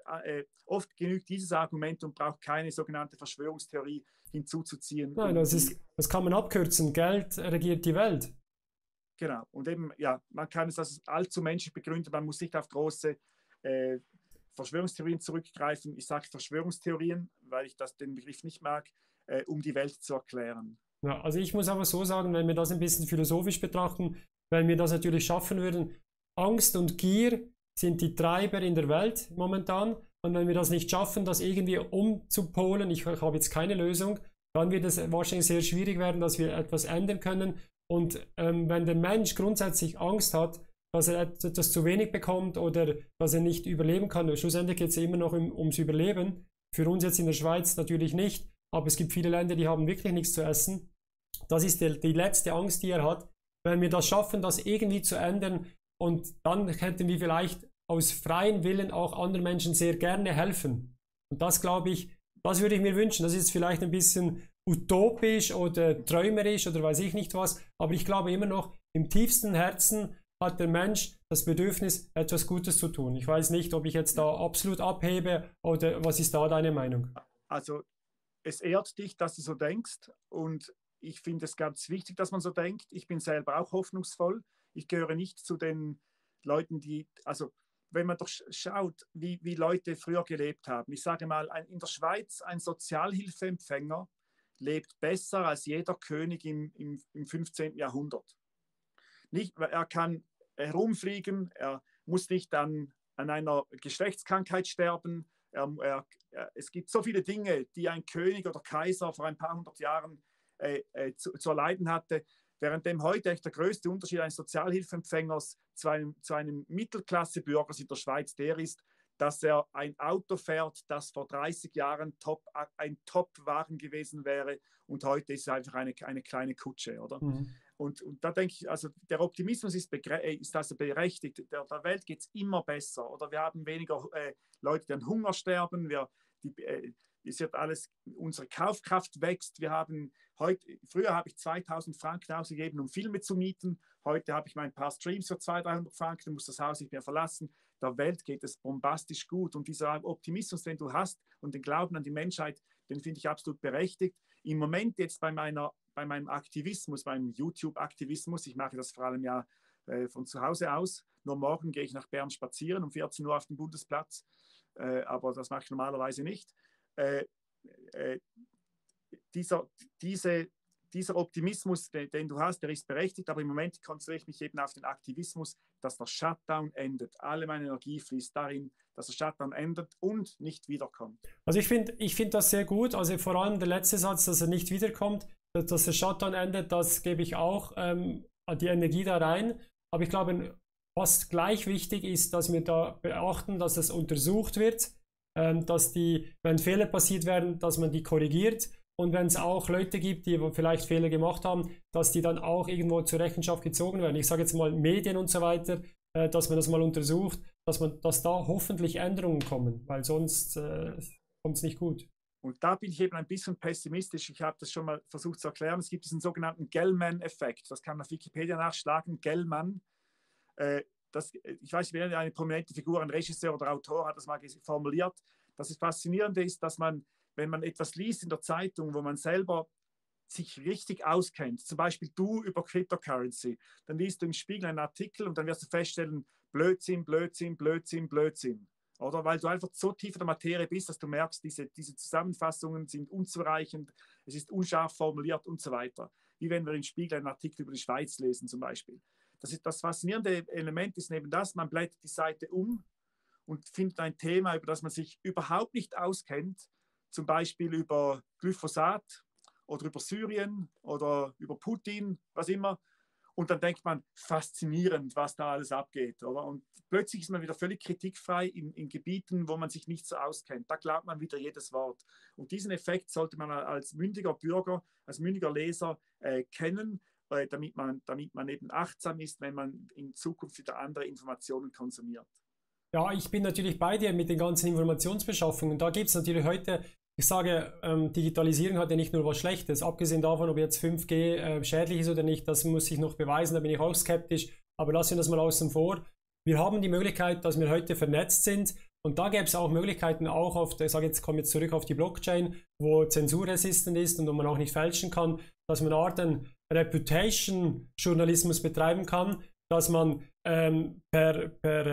oft genügt dieses Argument und braucht keine sogenannte Verschwörungstheorie hinzuzuziehen. Nein, das kann man abkürzen. Geld regiert die Welt. Genau. Und eben, ja, man kann es als allzu menschlich begründen. Man muss nicht auf große Verschwörungstheorien zurückgreifen. Ich sage Verschwörungstheorien, weil ich den Begriff nicht mag, um die Welt zu erklären. Ja, also ich muss aber so sagen, wenn wir das ein bisschen philosophisch betrachten, wenn wir das natürlich schaffen würden, Angst und Gier sind die Treiber in der Welt momentan. Und wenn wir das nicht schaffen, das irgendwie umzupolen, ich habe jetzt keine Lösung, dann wird es wahrscheinlich sehr schwierig werden, dass wir etwas ändern können. Und wenn der Mensch grundsätzlich Angst hat, dass er etwas zu wenig bekommt oder dass er nicht überleben kann, schlussendlich geht es ja immer noch ums Überleben. Für uns jetzt in der Schweiz natürlich nicht, aber es gibt viele Länder, die haben wirklich nichts zu essen. Das ist die letzte Angst, die er hat. Wenn wir das schaffen, das irgendwie zu ändern, und dann hätten wir vielleicht aus freiem Willen auch anderen Menschen sehr gerne helfen. Und das glaube ich, das würde ich mir wünschen. Das ist vielleicht ein bisschen utopisch oder träumerisch oder weiß ich nicht was, aber ich glaube immer noch, im tiefsten Herzen hat der Mensch das Bedürfnis, etwas Gutes zu tun. Ich weiß nicht, ob ich jetzt da absolut abhebe oder was ist da deine Meinung? Also es ehrt dich, dass du so denkst und ich finde es ganz wichtig, dass man so denkt. Ich bin selber auch hoffnungsvoll. Ich gehöre nicht zu den Leuten, also wenn man doch schaut, wie Leute früher gelebt haben. Ich sage mal, in der Schweiz ein Sozialhilfeempfänger lebt besser als jeder König im 15. Jahrhundert. Er kann herumfliegen, er muss nicht an einer Geschlechtskrankheit sterben. Es gibt so viele Dinge, die ein König oder Kaiser vor ein paar hundert Jahren zu erleiden hatte, währenddem heute echt der größte Unterschied eines Sozialhilfeempfängers zu einem Mittelklassebürger in der Schweiz der ist, dass er ein Auto fährt, das vor 30 Jahren ein Top-Wagen gewesen wäre und heute ist es einfach eine kleine Kutsche, oder? Mhm. Und da denke ich, also der Optimismus ist also berechtigt. Der Welt geht es immer besser. Oder wir haben weniger Leute, die an Hunger sterben. Es wird alles, unsere Kaufkraft wächst. Früher habe ich 2000 Franken ausgegeben, um Filme zu mieten. Heute habe ich ein paar Streams für 200-300 Franken, muss das Haus nicht mehr verlassen. Der Welt geht es bombastisch gut. Und dieser Optimismus, den du hast und den Glauben an die Menschheit, den finde ich absolut berechtigt. Im Moment jetzt bei meinem Aktivismus, beim YouTube-Aktivismus, ich mache das vor allem ja von zu Hause aus. Nur morgen gehe ich nach Bern spazieren um 14 Uhr auf den Bundesplatz, aber das mache ich normalerweise nicht. Dieser Optimismus, den du hast, der ist berechtigt, aber im Moment konzentriere ich mich eben auf den Aktivismus, dass der Shutdown endet. Alle meine Energie fließt darin, dass der Shutdown endet und nicht wiederkommt. Also ich find das sehr gut, also vor allem der letzte Satz, dass er nicht wiederkommt, dass der Shutdown endet, das gebe ich auch die Energie da rein, aber ich glaube, fast gleich wichtig ist, dass wir da beachten, dass es untersucht wird, dass wenn Fehler passiert werden, dass man die korrigiert. Und wenn es auch Leute gibt, die vielleicht Fehler gemacht haben, dass die dann auch irgendwo zur Rechenschaft gezogen werden. Ich sage jetzt mal Medien und so weiter, dass man das mal untersucht, dass da hoffentlich Änderungen kommen, weil sonst kommt es nicht gut. Und da bin ich eben ein bisschen pessimistisch. Ich habe das schon mal versucht zu erklären. Es gibt diesen sogenannten Gell-Mann-Effekt. Das kann man auf Wikipedia nachschlagen. Gell-Mann. Ich weiß nicht, wer eine prominente Figur, ein Regisseur oder Autor hat das mal formuliert. Das Faszinierende ist, dass man, wenn man etwas liest in der Zeitung, wo man selber sich richtig auskennt, zum Beispiel du über Cryptocurrency, dann liest du im Spiegel einen Artikel und dann wirst du feststellen, Blödsinn, Blödsinn, Blödsinn, Blödsinn. Oder weil du einfach so tief in der Materie bist, dass du merkst, diese Zusammenfassungen sind unzureichend, es ist unscharf formuliert und so weiter. Wie wenn wir im Spiegel einen Artikel über die Schweiz lesen zum Beispiel. Das faszinierende Element ist neben das, man blättert die Seite um und findet ein Thema, über das man sich überhaupt nicht auskennt, zum Beispiel über Glyphosat oder über Syrien oder über Putin, was immer. Und dann denkt man, faszinierend, was da alles abgeht. Oder? Und plötzlich ist man wieder völlig kritikfrei in Gebieten, wo man sich nicht so auskennt. Da glaubt man wieder jedes Wort. Und diesen Effekt sollte man als mündiger Bürger, als mündiger Leser kennen, damit man eben achtsam ist, wenn man in Zukunft wieder andere Informationen konsumiert. Ja, ich bin natürlich bei dir mit den ganzen Informationsbeschaffungen. Da gibt es natürlich heute, ich sage, Digitalisierung hat ja nicht nur was Schlechtes. Abgesehen davon, ob jetzt 5G schädlich ist oder nicht, das muss ich noch beweisen, da bin ich auch skeptisch. Aber lassen wir das mal außen vor. Wir haben die Möglichkeit, dass wir heute vernetzt sind. Und da gäbe es auch Möglichkeiten, auch komme jetzt zurück auf die Blockchain, wo zensurresistent ist und wo man auch nicht fälschen kann, dass man eine Art Reputation-Journalismus betreiben kann, dass man per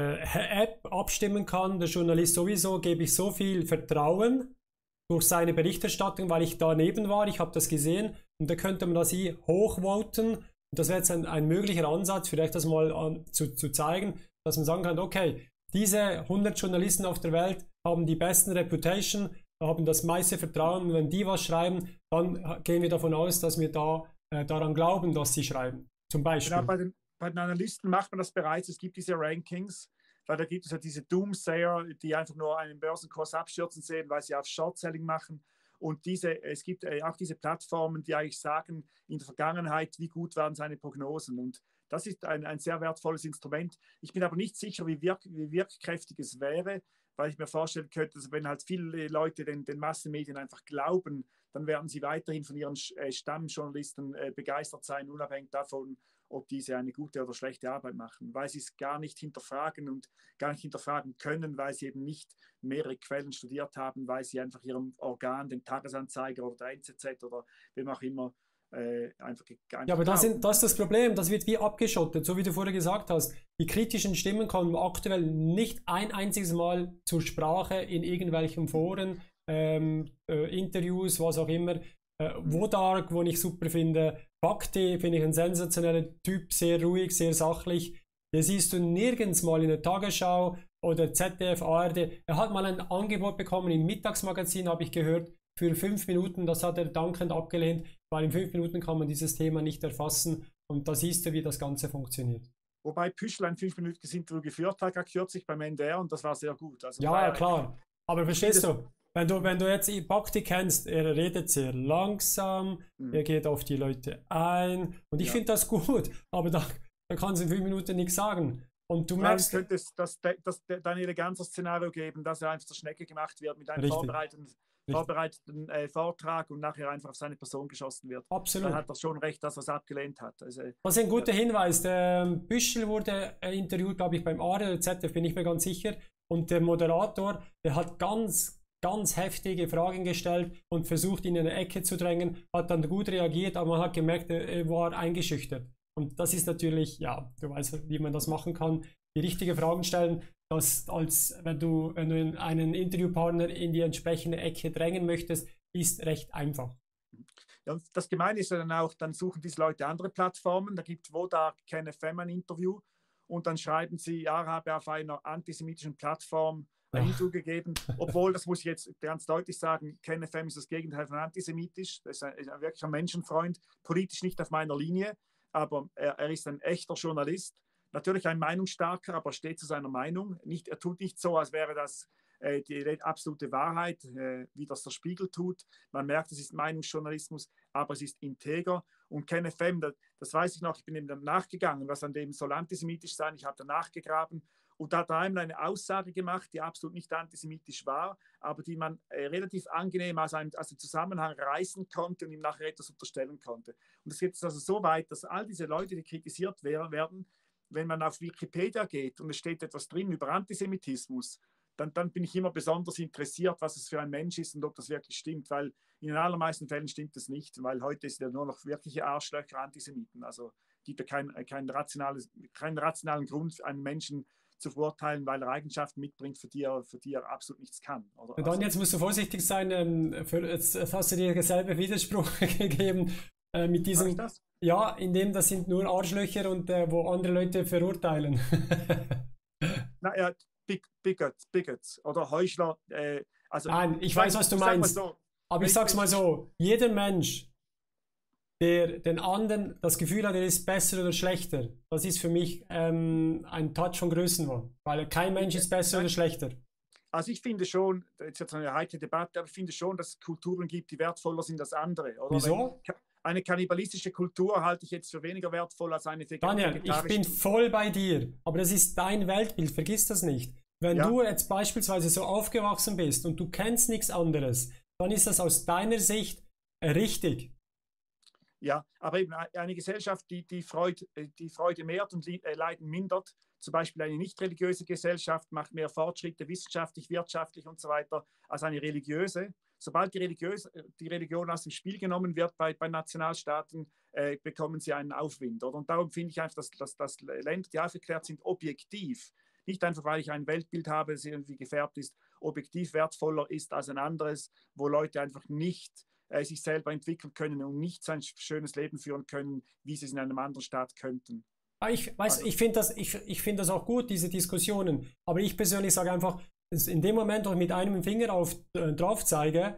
App abstimmen kann. Der Journalist sowieso, gebe ich so viel Vertrauen durch seine Berichterstattung, weil ich daneben war, ich habe das gesehen und da könnte man das hochvoten. Und das wäre jetzt ein möglicher Ansatz, vielleicht das mal zu zeigen, dass man sagen kann, okay, diese 100 Journalisten auf der Welt haben die besten Reputation, haben das meiste Vertrauen und wenn die was schreiben, dann gehen wir davon aus, dass wir daran glauben, dass sie schreiben. Zum Beispiel. Genau, bei den Analysten macht man das bereits, es gibt diese Rankings, weil da gibt es ja diese Doomsayer, die einfach nur einen Börsenkurs abstürzen sehen, weil sie auf Short-Selling machen. Und es gibt auch diese Plattformen, die eigentlich sagen, in der Vergangenheit, wie gut waren seine Prognosen. Und das ist ein sehr wertvolles Instrument. Ich bin aber nicht sicher, wie wirkkräftig es wäre, weil ich mir vorstellen könnte, dass wenn halt viele Leute den Massenmedien einfach glauben, dann werden sie weiterhin von ihren Stammjournalisten begeistert sein, unabhängig davon, ob diese eine gute oder schlechte Arbeit machen, weil sie es gar nicht hinterfragen und gar nicht hinterfragen können, weil sie eben nicht mehrere Quellen studiert haben, weil sie einfach ihrem Organ, dem Tagesanzeiger oder der NZZ oder wem auch immer, einfach ja, aber das ist das Problem, das wird wie abgeschottet, so wie du vorher gesagt hast. Die kritischen Stimmen kommen aktuell nicht ein einziges Mal zur Sprache in irgendwelchen Foren, Interviews, was auch immer. Wodark, wo ich super finde, Bakti finde ich ein sensationeller Typ, sehr ruhig, sehr sachlich. den siehst du nirgends mal in der Tagesschau oder ZDF, ARD. Er hat mal ein Angebot bekommen im Mittagsmagazin, habe ich gehört, für 5 Minuten. Das hat er dankend abgelehnt, weil in 5 Minuten kann man dieses Thema nicht erfassen. Und da siehst du, wie das Ganze funktioniert. Wobei Püschel ein 5-minütiges Interview geführt hat, kürzlich beim NDR, und das war sehr gut. Also ja, klar. Aber verstehst du, wenn du jetzt Bhakti kennst, er redet sehr langsam, er geht auf die Leute ein. Und ich finde das gut, aber da kannst du in 5 Minuten nichts sagen. Und du merkst... könnte es das Daniele Ganser Szenario geben, dass er einfach zur Schnecke gemacht wird mit einem vorbereiteten Vortrag und nachher einfach auf seine Person geschossen wird. Absolut. Dann hat er schon recht, dass er es abgelehnt hat. Also, das ist ein guter Hinweis. Der Büschel wurde interviewt, glaube ich, beim ARD oder ZDF, bin ich mir ganz sicher. Und der Moderator, der hat ganz heftige Fragen gestellt und versucht, ihn in eine Ecke zu drängen, hat dann gut reagiert, aber man hat gemerkt, er war eingeschüchtert. Und das ist natürlich, ja, du weißt, wie man das machen kann, die richtigen Fragen stellen, dass wenn du einen Interviewpartner in die entsprechende Ecke drängen möchtest, ist recht einfach. Ja, das Gemeine ist ja dann auch, dann suchen diese Leute andere Plattformen, da gibt Vodar KenFM ein Interview und dann schreiben sie, ja, habe auf einer antisemitischen Plattform ein Interview gegeben, obwohl, das muss ich jetzt ganz deutlich sagen, KenFM ist das Gegenteil von antisemitisch, das ist ein wirklicher Menschenfreund, politisch nicht auf meiner Linie, aber er ist ein echter Journalist, natürlich ein meinungsstarker, aber steht zu seiner Meinung. Er tut nicht so, als wäre das die absolute Wahrheit, wie das der Spiegel tut. Man merkt, es ist Meinungsjournalismus, aber es ist integer. Und KenFM, das weiß ich noch, ich bin ihm dann nachgegangen, was an dem soll antisemitisch sein. Ich habe danach gegraben und da hat er einmal eine Aussage gemacht, die absolut nicht antisemitisch war, aber die man relativ angenehm aus dem Zusammenhang reißen konnte und ihm nachher etwas unterstellen konnte. Und es geht also so weit, dass all diese Leute, die kritisiert werden, wenn man auf Wikipedia geht und es steht etwas drin über Antisemitismus, dann bin ich immer besonders interessiert, was es für ein Mensch ist und ob das wirklich stimmt, weil in den allermeisten Fällen stimmt es nicht, weil heute ist ja nur noch wirkliche Arschlöcher Antisemiten. Also gibt ja keinen rationalen Grund, einen Menschen zu verurteilen, weil er Eigenschaften mitbringt, für die er absolut nichts kann. Oder? Dann jetzt musst du vorsichtig sein, jetzt hast du dir selber Widerspruch gegeben mit diesem... Ja, indem das sind nur Arschlöcher und wo andere Leute verurteilen. Naja, Bigots oder Heuchler. Also, nein, ich weiß, was du meinst. So, aber ich sag's mal so, jeder Mensch, der den anderen das Gefühl hat, er ist besser oder schlechter, das ist für mich ein Touch von Größenwahn. Weil kein Mensch ist besser oder schlechter. Also ich finde schon, jetzt ist eine heikle Debatte, aber ich finde schon, dass es Kulturen gibt, die wertvoller sind als andere. Oder? Wieso? Eine kannibalistische Kultur halte ich jetzt für weniger wertvoll als eine Daniel, ich bin voll bei dir, aber das ist dein Weltbild, vergiss das nicht. Wenn du jetzt beispielsweise so aufgewachsen bist und du kennst nichts anderes, dann ist das aus deiner Sicht richtig. Ja, aber eben eine Gesellschaft, die Freude mehrt und Leiden mindert, zum Beispiel eine nicht religiöse Gesellschaft macht mehr Fortschritte wissenschaftlich, wirtschaftlich und so weiter als eine religiöse. Sobald die Religion aus dem Spiel genommen wird bei Nationalstaaten, bekommen sie einen Aufwind. Oder? Und darum finde ich einfach, dass Länder, die aufgeklärt sind, objektiv, nicht einfach, weil ich ein Weltbild habe, das irgendwie gefärbt ist, objektiv wertvoller ist als ein anderes, wo Leute einfach nicht sich selber entwickeln können und nicht so ein schönes Leben führen können, wie sie es in einem anderen Staat könnten. Ich finde das auch gut, diese Diskussionen. Aber ich persönlich sage einfach, in dem Moment, wo ich mit einem Finger drauf zeige,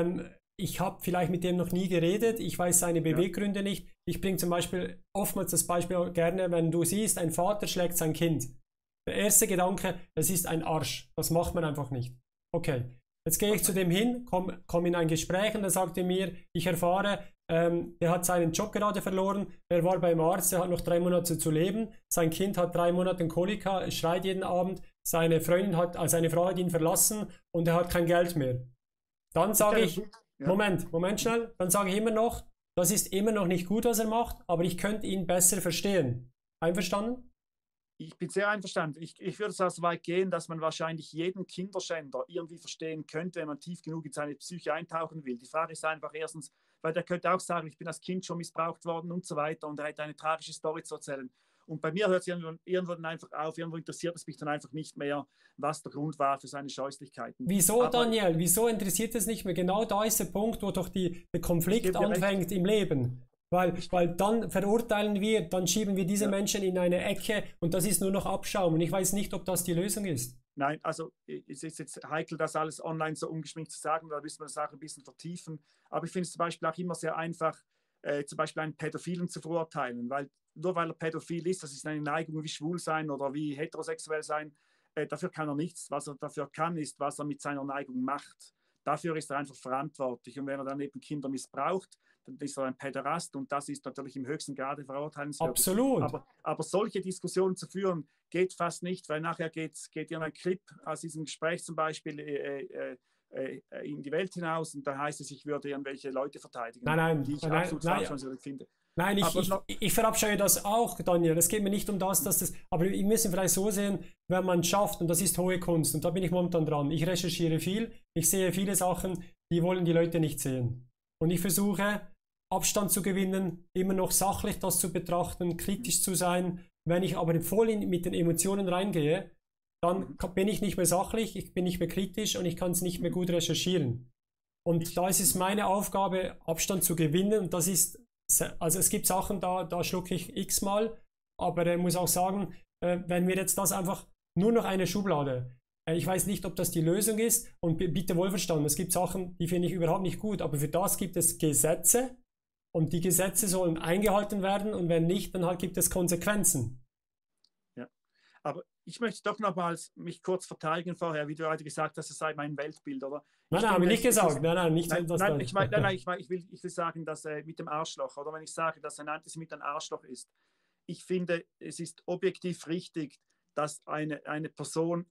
ich habe vielleicht mit dem noch nie geredet, ich weiß seine Beweggründe nicht. Ich bringe zum Beispiel oftmals das Beispiel gerne, wenn du siehst, ein Vater schlägt sein Kind. Der erste Gedanke, es ist ein Arsch. Das macht man einfach nicht. Okay, jetzt gehe ich zu dem hin, komme in ein Gespräch und dann sagt er mir, ich erfahre, er hat seinen Job gerade verloren, er war beim Arzt, er hat noch 3 Monate zu leben, sein Kind hat 3 Monate Cholika, es schreit jeden Abend, seine Frau hat ihn verlassen und er hat kein Geld mehr. Dann sage ich, Moment schnell, dann sage ich immer noch, das ist immer noch nicht gut, was er macht, aber ich könnte ihn besser verstehen. Einverstanden? Ich bin sehr einverstanden. Ich würde so weit gehen, dass man wahrscheinlich jeden Kinderschänder irgendwie verstehen könnte, wenn man tief genug in seine Psyche eintauchen will. Die Frage ist einfach erstens, weil der könnte auch sagen, ich bin als Kind schon missbraucht worden und so weiter und er hat eine tragische Story zu erzählen. Und bei mir hört es irgendwann einfach auf, irgendwo interessiert es mich dann einfach nicht mehr, was der Grund war für seine Scheußlichkeiten. Wieso, Daniel? Wieso interessiert es nicht mehr? Genau da ist der Punkt, wo doch der Konflikt anfängt im Leben. weil dann verurteilen wir, dann schieben wir diese Ja. Menschen in eine Ecke und das ist nur noch Abschaum. Und ich weiß nicht, ob das die Lösung ist. Nein, also es ist jetzt heikel, das alles online so ungeschminkt zu sagen, da müssen wir das auch ein bisschen vertiefen. Aber ich finde es zum Beispiel auch immer sehr einfach, zum Beispiel einen Pädophilen zu verurteilen, weil nur weil er pädophil ist, das ist eine Neigung wie schwul sein oder wie heterosexuell sein, dafür kann er nichts. Was er dafür kann, ist, was er mit seiner Neigung macht. Dafür ist er einfach verantwortlich. Und wenn er dann eben Kinder missbraucht, dann ist er ein Päderast und das ist natürlich im höchsten Grade verurteilenswürdig. Absolut. Aber solche Diskussionen zu führen, geht fast nicht, weil nachher geht ein Clip aus diesem Gespräch zum Beispiel in die Welt hinaus und da heißt es, ich würde irgendwelche Leute verteidigen, die ich absolut verabscheuenswürdig finde. Nein, ich verabscheue das auch, Daniel. Es geht mir nicht um das, aber wir müssen vielleicht so sehen, wenn man es schafft, und das ist hohe Kunst, und da bin ich momentan dran. Ich recherchiere viel, ich sehe viele Sachen, die wollen die Leute nicht sehen. Und ich versuche, Abstand zu gewinnen, immer noch sachlich das zu betrachten, kritisch zu sein. Wenn ich aber voll mit den Emotionen reingehe, dann bin ich nicht mehr sachlich, ich bin nicht mehr kritisch und ich kann es nicht mehr gut recherchieren. Und da ist es meine Aufgabe, Abstand zu gewinnen, und das ist, also es gibt Sachen, da schlucke ich x-mal, aber ich muss auch sagen, wenn wir jetzt das einfach nur noch eine Schublade, ich weiß nicht, ob das die Lösung ist, und bitte wohlverstanden, es gibt Sachen, die finde ich überhaupt nicht gut, aber für das gibt es Gesetze und die Gesetze sollen eingehalten werden und wenn nicht, dann halt gibt es Konsequenzen. Ja, aber ich möchte doch nochmals mich kurz verteidigen vorher, wie du heute gesagt hast, es sei mein Weltbild, oder? Nein, habe ich nicht gesagt. Nein, nicht nein, ich will sagen, dass mit dem Arschloch, oder wenn ich sage, dass ein Antisemit ein Arschloch ist, ich finde, es ist objektiv richtig, dass eine Person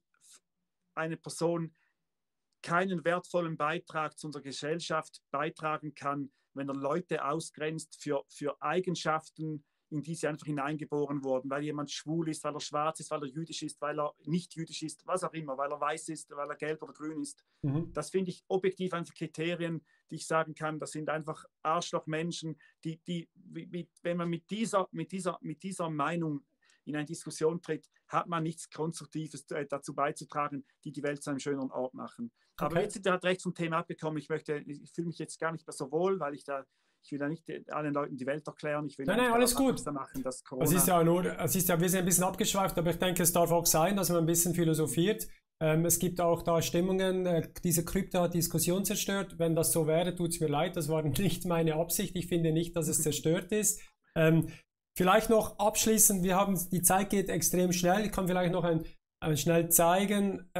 keinen wertvollen Beitrag zu unserer Gesellschaft beitragen kann, wenn er Leute ausgrenzt für Eigenschaften, in die sie einfach hineingeboren wurden, weil jemand schwul ist, weil er schwarz ist, weil er jüdisch ist, weil er nicht jüdisch ist, was auch immer, weil er weiß ist, weil er gelb oder grün ist. Das finde ich objektiv einfach Kriterien, die ich sagen kann, das sind einfach Arschlochmenschen, wenn man mit dieser Meinung in eine Diskussion tritt, hat man nichts Konstruktives dazu beizutragen, die Welt zu einem schöneren Ort machen. Okay. Aber jetzt sind wir halt recht vom Thema abgekommen. Ich fühle mich jetzt gar nicht mehr so wohl, weil ich will da nicht allen Leuten die Welt erklären. Ich will nein, alles gut. Machen, dass Corona es ist ja, wir sind ein bisschen abgeschweift, aber ich denke, es darf auch sein, dass man ein bisschen philosophiert. Es gibt auch da Stimmungen, diese Krypto hat Diskussion zerstört. Wenn das so wäre, tut es mir leid, das war nicht meine Absicht. Ich finde nicht, dass es zerstört ist. Vielleicht noch abschließend, die Zeit geht extrem schnell. Ich kann vielleicht noch schnell zeigen,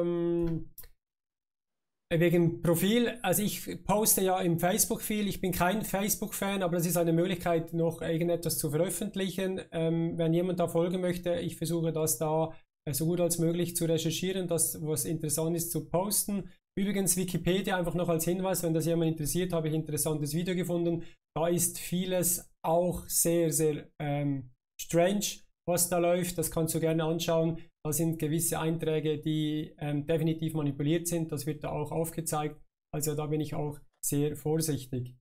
wegen Profil. Also ich poste ja im Facebook viel. Ich bin kein Facebook-Fan, aber das ist eine Möglichkeit, noch irgendetwas zu veröffentlichen. Wenn jemand da folgen möchte, ich versuche das da so gut als möglich zu recherchieren, das, was interessant ist, zu posten. Übrigens Wikipedia einfach noch als Hinweis, wenn das jemand interessiert, habe ich ein interessantes Video gefunden. Da ist vieles auch sehr, sehr strange, was da läuft. Das kannst du gerne anschauen. Da sind gewisse Einträge, die definitiv manipuliert sind. Das wird da auch aufgezeigt. Also da bin ich auch sehr vorsichtig.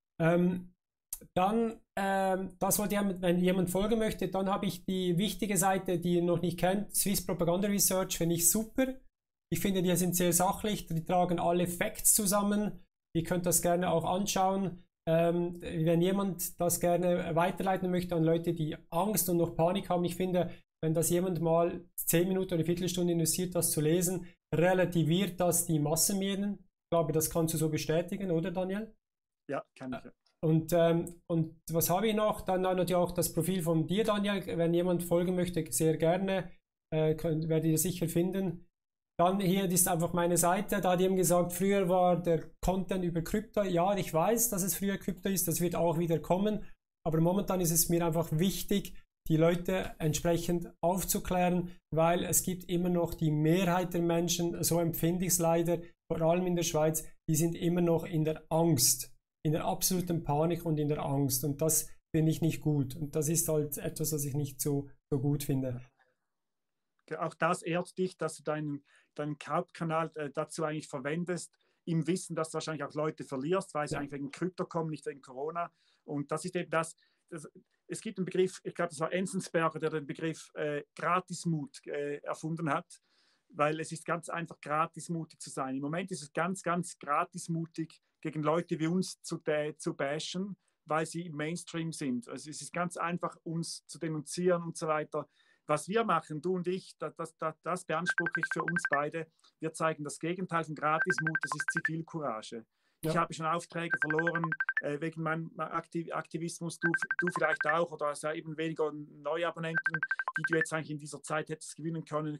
Das wollte ich, wenn jemand folgen möchte, dann habe ich die wichtige Seite, die ihr noch nicht kennt, Swiss Propaganda Research, finde ich super. Ich finde, die sind sehr sachlich, die tragen alle Facts zusammen. Ihr könnt das gerne auch anschauen. Wenn jemand das gerne weiterleiten möchte an Leute, die Angst und noch Panik haben, ich finde, wenn das jemand mal 10 Minuten oder eine Viertelstunde investiert, das zu lesen, relativiert das die Massenmedien. Ich glaube, das kannst du so bestätigen, oder Daniel? Ja, kann ich. Und was habe ich noch? Dann natürlich auch das Profil von dir, Daniel. Wenn jemand folgen möchte, sehr gerne. Werdet ihr sicher finden. Dann hier ist einfach meine Seite. Da hat jemand gesagt, früher war der Content über Krypto. Ja, ich weiß, dass es früher Krypto ist. Das wird auch wieder kommen. Aber momentan ist es mir einfach wichtig, die Leute entsprechend aufzuklären, weil es gibt immer noch die Mehrheit der Menschen, so empfinde ich es leider, vor allem in der Schweiz, die sind immer noch in der Angst, in der absoluten Panik und in der Angst. Und das finde ich nicht gut. Und das ist halt etwas, was ich nicht so gut finde. Auch das ehrt dich, dass du deinen Hauptkanal dazu eigentlich verwendest, im Wissen, dass du wahrscheinlich auch Leute verlierst, weil sie eigentlich wegen Krypto kommen, nicht wegen Corona. Und das ist eben es gibt einen Begriff, ich glaube, das war Enzensberger, der den Begriff Gratismut erfunden hat, weil es ist ganz einfach, gratismutig zu sein. Im Moment ist es ganz, ganz gratismutig, gegen Leute wie uns zu bashen, weil sie im Mainstream sind. Also es ist ganz einfach, uns zu denunzieren und so weiter. Was wir machen, du und ich, das beanspruche ich für uns beide. Wir zeigen das Gegenteil von Gratismut, das ist Zivilcourage. Ich habe schon Aufträge verloren wegen meinem Aktivismus, du vielleicht auch, oder also eben weniger Neuabonnenten, die du jetzt eigentlich in dieser Zeit hättest gewinnen können.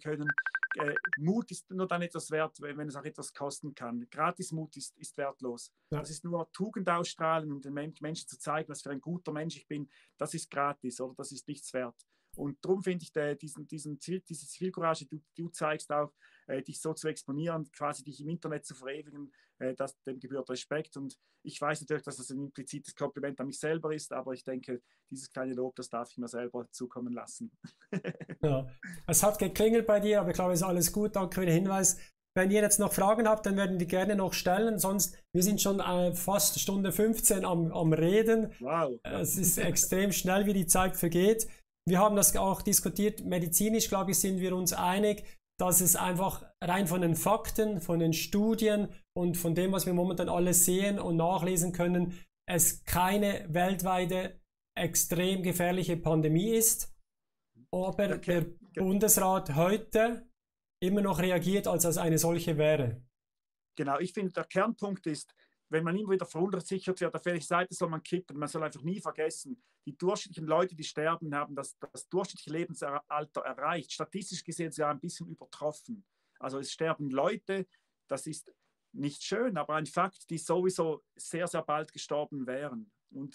Mut ist nur dann etwas wert, wenn es auch etwas kosten kann. Gratismut ist wertlos. Ja. Das ist nur Tugend ausstrahlen und den Menschen zu zeigen, was für ein guter Mensch ich bin. Das ist gratis, oder das ist nichts wert. Und darum finde ich diese Zivilcourage, du zeigst auch, dich so zu exponieren, quasi dich im Internet zu verewigen, dem gebührt Respekt. Und ich weiß natürlich, dass das ein implizites Kompliment an mich selber ist, aber ich denke, dieses kleine Lob, das darf ich mir selber zukommen lassen. Ja, es hat geklingelt bei dir, aber ich glaube, es ist alles gut. Danke für den Hinweis. Wenn ihr jetzt noch Fragen habt, dann werden die gerne noch stellen. Sonst, wir sind schon fast Stunde 15 am Reden. Wow. Es ist extrem schnell, wie die Zeit vergeht. Wir haben das auch diskutiert. Medizinisch, glaube ich, sind wir uns einig, dass es einfach rein von den Fakten, von den Studien und von dem, was wir momentan alles sehen und nachlesen können, es keine weltweite extrem gefährliche Pandemie ist. Aber der Bundesrat heute immer noch reagiert, als es eine solche wäre. Genau, ich finde, der Kernpunkt ist, wenn man immer wieder verunsichert wird, auf welche Seite soll man kippen? Man soll einfach nie vergessen, die durchschnittlichen Leute, die sterben, haben das durchschnittliche Lebensalter erreicht. Statistisch gesehen sogar ein bisschen übertroffen. Also es sterben Leute, das ist nicht schön, aber ein Fakt, die sowieso sehr, sehr bald gestorben wären.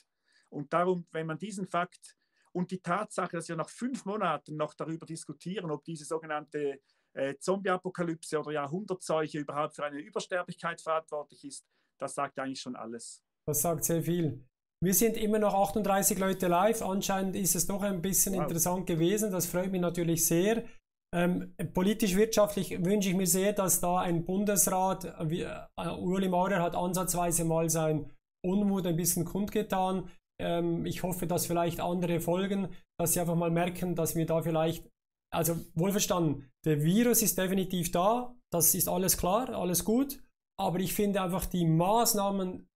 Und darum, wenn man diesen Fakt und die Tatsache, dass wir nach 5 Monaten noch darüber diskutieren, ob diese sogenannte Zombie-Apokalypse oder Jahrhundertseuche überhaupt für eine Übersterblichkeit verantwortlich ist, das sagt eigentlich schon alles. Das sagt sehr viel. Wir sind immer noch 38 Leute live. Anscheinend ist es doch ein bisschen interessant gewesen. Das freut mich natürlich sehr. Politisch-wirtschaftlich wünsche ich mir sehr, dass da ein Bundesrat, Ueli Maurer hat ansatzweise mal sein Unmut ein bisschen kundgetan. Ich hoffe, dass vielleicht andere folgen, dass sie einfach mal merken, dass wir da vielleicht, also wohlverstanden, der Virus ist definitiv da, das ist alles klar, alles gut, aber ich finde einfach die Maßnahmen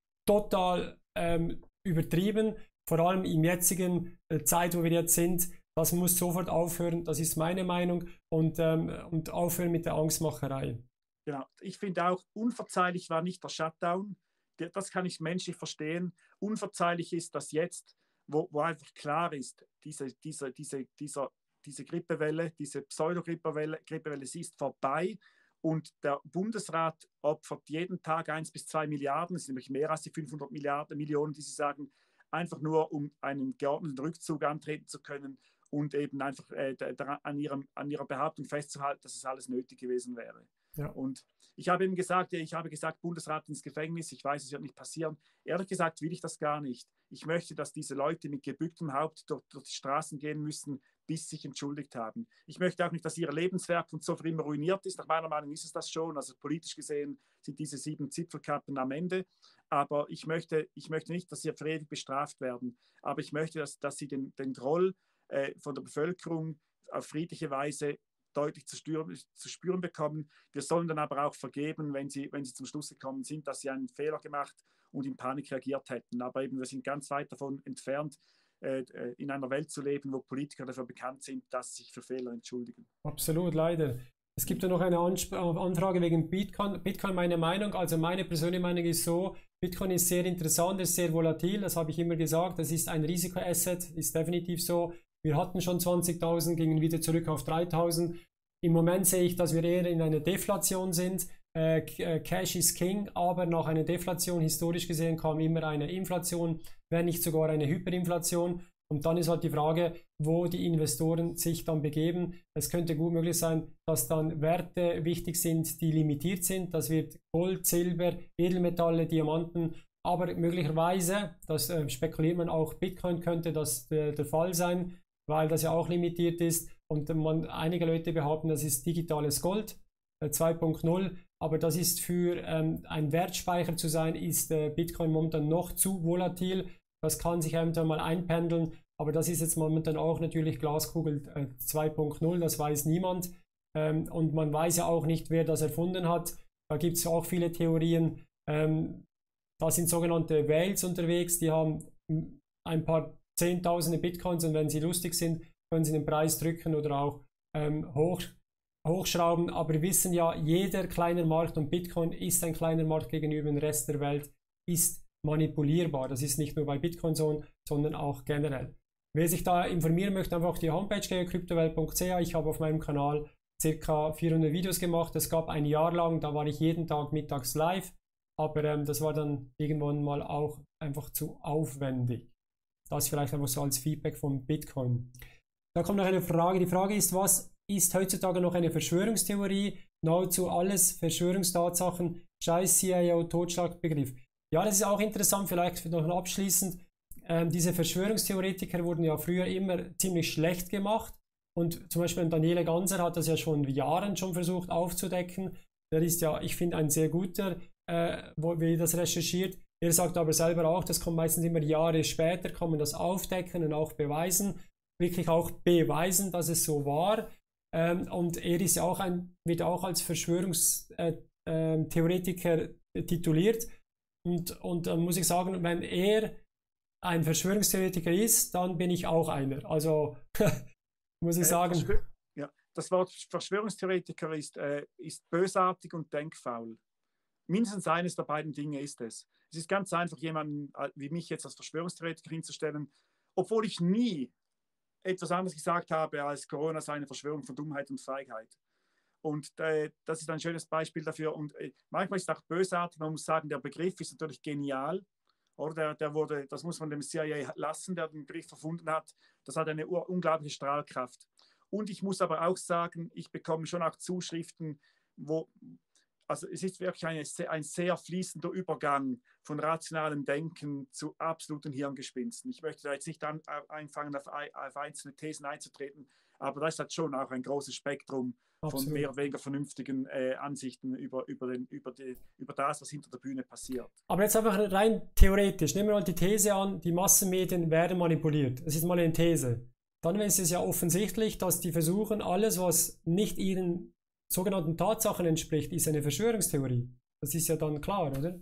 total übertrieben, vor allem im jetzigen Zeit, wo wir jetzt sind. Das muss sofort aufhören, das ist meine Meinung, und aufhören mit der Angstmacherei. Genau, ich finde auch, unverzeihlich war nicht der Shutdown, das kann ich menschlich verstehen. Unverzeihlich ist, dass jetzt, wo einfach klar ist, diese Grippewelle, diese Pseudo-Grippewelle, sie ist vorbei. Und der Bundesrat opfert jeden Tag 1 bis 2 Milliarden, das sind nämlich mehr als die 500 Millionen, die Sie sagen, einfach nur, um einen geordneten Rückzug antreten zu können und eben einfach an ihrer Behauptung festzuhalten, dass es alles nötig gewesen wäre. Ja. Und ich habe eben gesagt, Bundesrat ins Gefängnis, ich weiß, es wird nicht passieren. Ehrlich gesagt will ich das gar nicht. Ich möchte, dass diese Leute mit gebücktem Haupt durch die Straßen gehen müssen, bis sie sich entschuldigt haben. Ich möchte auch nicht, dass ihr Lebenswerk und so für immer ruiniert ist. Nach meiner Meinung ist es das schon. Also politisch gesehen sind diese 7 Zipfelkappen am Ende. Aber ich möchte nicht, dass sie für ewig bestraft werden. Aber ich möchte, dass sie den Groll von der Bevölkerung auf friedliche Weise deutlich zu spüren bekommen. Wir sollen dann aber auch vergeben, wenn sie zum Schluss gekommen sind, dass sie einen Fehler gemacht und in Panik reagiert hätten. Aber eben, wir sind ganz weit davon entfernt, in einer Welt zu leben, wo Politiker dafür bekannt sind, dass sie sich für Fehler entschuldigen. Absolut, leider. Es gibt ja noch eine Anfrage wegen Bitcoin. Bitcoin, meine Meinung, also meine persönliche Meinung ist so, Bitcoin ist sehr interessant, ist sehr volatil, das habe ich immer gesagt, das ist ein Risikoasset, ist definitiv so. Wir hatten schon 20.000, gingen wieder zurück auf 3.000. Im Moment sehe ich, dass wir eher in einer Deflation sind. Cash is King, aber nach einer Deflation, historisch gesehen, kam immer eine Inflation, wenn nicht sogar eine Hyperinflation. Und dann ist halt die Frage, wo die Investoren sich dann begeben. Es könnte gut möglich sein, dass dann Werte wichtig sind, die limitiert sind. Das wird Gold, Silber, Edelmetalle, Diamanten. Aber möglicherweise, das spekuliert man auch, Bitcoin könnte das der Fall sein, weil das ja auch limitiert ist. Und einige Leute behaupten, das ist digitales Gold 2.0. Aber das ist für ein Wertspeicher zu sein, ist Bitcoin momentan noch zu volatil. Das kann sich eventuell mal einpendeln, aber das ist jetzt momentan auch natürlich Glaskugel 2.0, das weiß niemand. Und man weiß ja auch nicht, wer das erfunden hat. Da gibt es auch viele Theorien. da sind sogenannte Whales unterwegs, die haben ein paar Zehntausende Bitcoins und wenn sie lustig sind, können sie den Preis drücken oder auch hochschrauben. Aber wir wissen ja, jeder kleine Markt und Bitcoin ist ein kleiner Markt gegenüber dem Rest der Welt, ist manipulierbar. Das ist nicht nur bei Bitcoin so, sondern auch generell. Wer sich da informieren möchte, einfach auf die Homepage gehen, kryptowelt.ch. Ich habe auf meinem Kanal ca. 400 Videos gemacht. Es gab ein Jahr lang, da war ich jeden Tag mittags live, aber das war dann irgendwann mal auch einfach zu aufwendig. Das vielleicht einfach so als Feedback von Bitcoin. Da kommt noch eine Frage. Die Frage ist, was ist heutzutage noch eine Verschwörungstheorie? Nahezu alles Verschwörungstatsachen, Scheiß CIO, Totschlagbegriff. Ja, das ist auch interessant, vielleicht noch abschließend. Diese Verschwörungstheoretiker wurden ja früher immer ziemlich schlecht gemacht und zum Beispiel Daniele Ganser hat das ja schon Jahren schon versucht aufzudecken. Der ist ja, ich finde, ein sehr guter, wie das recherchiert. Er sagt aber selber auch, das kommt meistens immer Jahre später, kann man das aufdecken und auch beweisen, wirklich auch beweisen, dass es so war. Und er ist ja auch wird auch als Verschwörungstheoretiker tituliert. Und dann muss ich sagen, wenn er ein Verschwörungstheoretiker ist, dann bin ich auch einer. Also muss ich sagen. Ja, das Wort Verschwörungstheoretiker ist bösartig und denkfaul. Mindestens eines der beiden Dinge ist es. Es ist ganz einfach, jemanden wie mich jetzt als Verschwörungstheoretiker hinzustellen, obwohl ich nie etwas anderes gesagt habe, als Corona sei eine Verschwörung von Dummheit und Feigheit. Und das ist ein schönes Beispiel dafür. Und manchmal ist es auch bösartig. Man muss sagen, der Begriff ist natürlich genial. Oder der wurde, das muss man dem CIA lassen, der den Begriff erfunden hat. Das hat eine unglaubliche Strahlkraft. Und ich muss aber auch sagen, ich bekomme schon auch Zuschriften, also es ist wirklich ein sehr fließender Übergang von rationalem Denken zu absoluten Hirngespinsten. Ich möchte da jetzt nicht anfangen, auf einzelne Thesen einzutreten, aber das hat schon auch ein großes Spektrum von mehr oder weniger vernünftigen Ansichten über das, was hinter der Bühne passiert. Aber jetzt einfach rein theoretisch, nehmen wir mal die These an, die Massenmedien werden manipuliert. Das ist mal eine These. Dann ist es ja offensichtlich, dass die versuchen, alles, was nicht ihren sogenannten Tatsachen entspricht, ist eine Verschwörungstheorie. Das ist ja dann klar, oder?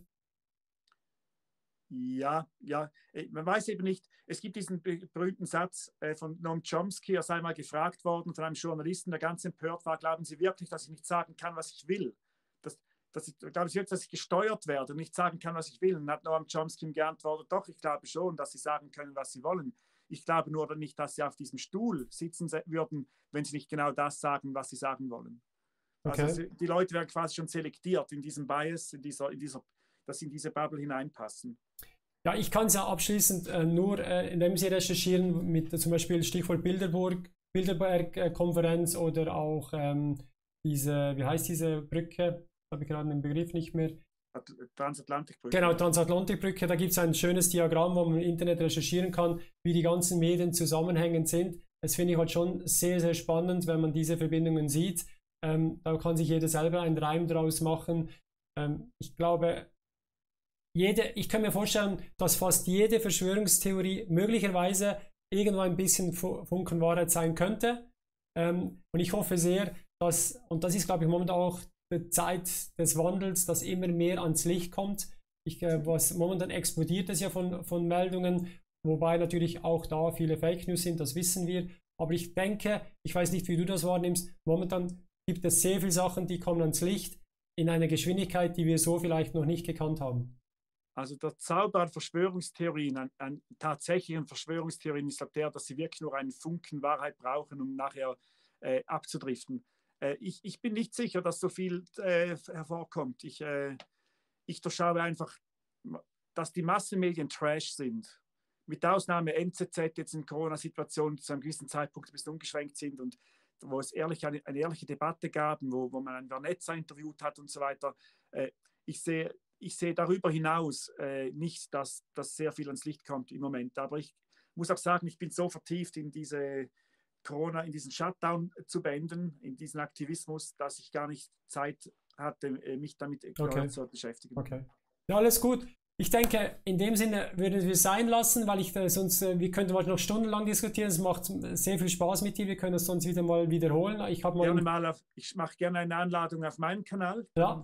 Ja, man weiß eben nicht, es gibt diesen berühmten Satz von Noam Chomsky, er sei mal gefragt worden von einem Journalisten, der ganz empört war, glauben Sie wirklich, dass ich nicht sagen kann, was ich will? Glauben Sie wirklich, dass ich gesteuert werde und nicht sagen kann, was ich will? Und hat Noam Chomsky ihm geantwortet, doch, ich glaube schon, dass Sie sagen können, was Sie wollen. Ich glaube nur nicht, dass Sie auf diesem Stuhl sitzen würden, wenn Sie nicht genau das sagen, was Sie sagen wollen. Okay. Also die Leute werden quasi schon selektiert in diesem Bias, dass sie in diese Bubble hineinpassen. Ja, ich kann es ja abschließend nur, indem Sie recherchieren, mit zum Beispiel Stichwort Bilderberg-Konferenz oder auch wie heißt diese Brücke? Habe ich gerade den Begriff nicht mehr. Transatlantikbrücke. Genau, Transatlantikbrücke. Da gibt es ein schönes Diagramm, wo man im Internet recherchieren kann, wie die ganzen Medien zusammenhängend sind. Das finde ich halt schon sehr, sehr spannend, wenn man diese Verbindungen sieht. Da kann sich jeder selber einen Reim draus machen. Ich glaube, ich kann mir vorstellen, dass fast jede Verschwörungstheorie möglicherweise irgendwo ein bisschen Funken Wahrheit sein könnte. Und ich hoffe sehr, und das ist, glaube ich, momentan auch die Zeit des Wandels, dass immer mehr ans Licht kommt. Momentan explodiert es ja von Meldungen, wobei natürlich auch da viele Fake News sind, das wissen wir. Aber ich denke, ich weiß nicht, wie du das wahrnimmst, momentan gibt es sehr viele Sachen, die kommen ans Licht in einer Geschwindigkeit, die wir so vielleicht noch nicht gekannt haben. Also der Zauber an Verschwörungstheorien, an tatsächlichen Verschwörungstheorien ist der, dass sie wirklich nur einen Funken Wahrheit brauchen, um nachher abzudriften. Ich bin nicht sicher, dass so viel hervorkommt. Ich durchschaue einfach, dass die Massenmedien Trash sind. Mit Ausnahme NZZ jetzt in Corona-Situationen zu einem gewissen Zeitpunkt ein bisschen umgeschwenkt sind und wo es eine ehrliche Debatte gab, wo man einen Vernetzer interviewt hat und so weiter. Ich sehe darüber hinaus nicht, dass sehr viel ans Licht kommt im Moment. Aber ich muss auch sagen, ich bin so vertieft in diese Corona, in diesen Shutdown zu beenden, in diesen Aktivismus, dass ich gar nicht Zeit hatte, mich damit zu beschäftigen. Okay. Ja, alles gut. Ich denke, in dem Sinne würden wir es sein lassen, weil wir könnten heute noch stundenlang diskutieren. Es macht sehr viel Spaß mit dir. Wir können es sonst wieder mal wiederholen. Ich mache gerne eine Einladung auf meinen Kanal. Ja.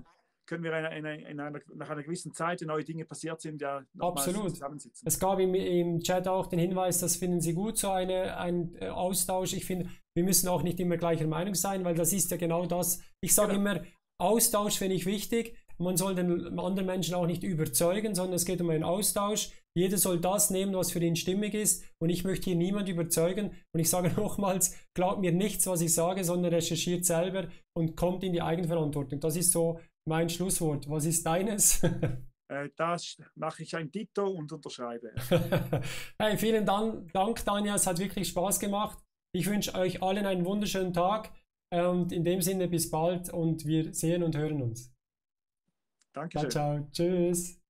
können wir nach einer gewissen Zeit, wenn neue Dinge passiert sind, ja nochmals zusammensitzen. Es gab im Chat auch den Hinweis, das finden Sie gut, so ein Austausch. Ich finde, wir müssen auch nicht immer gleicher Meinung sein, weil das ist ja genau das. Ich sage immer, Austausch finde ich wichtig. Man soll den anderen Menschen auch nicht überzeugen, sondern es geht um einen Austausch. Jeder soll das nehmen, was für ihn stimmig ist. Und ich möchte hier niemand überzeugen. Und ich sage nochmals, glaubt mir nichts, was ich sage, sondern recherchiert selber und kommt in die Eigenverantwortung. Das ist so mein Schlusswort. Was ist deines? Das mache ich ein Ditto und unterschreibe. Hey, vielen Dank, Daniel. Es hat wirklich Spaß gemacht. Ich wünsche euch allen einen wunderschönen Tag. Und in dem Sinne bis bald und wir sehen und hören uns. Dankeschön. Ciao, ciao. Tschüss.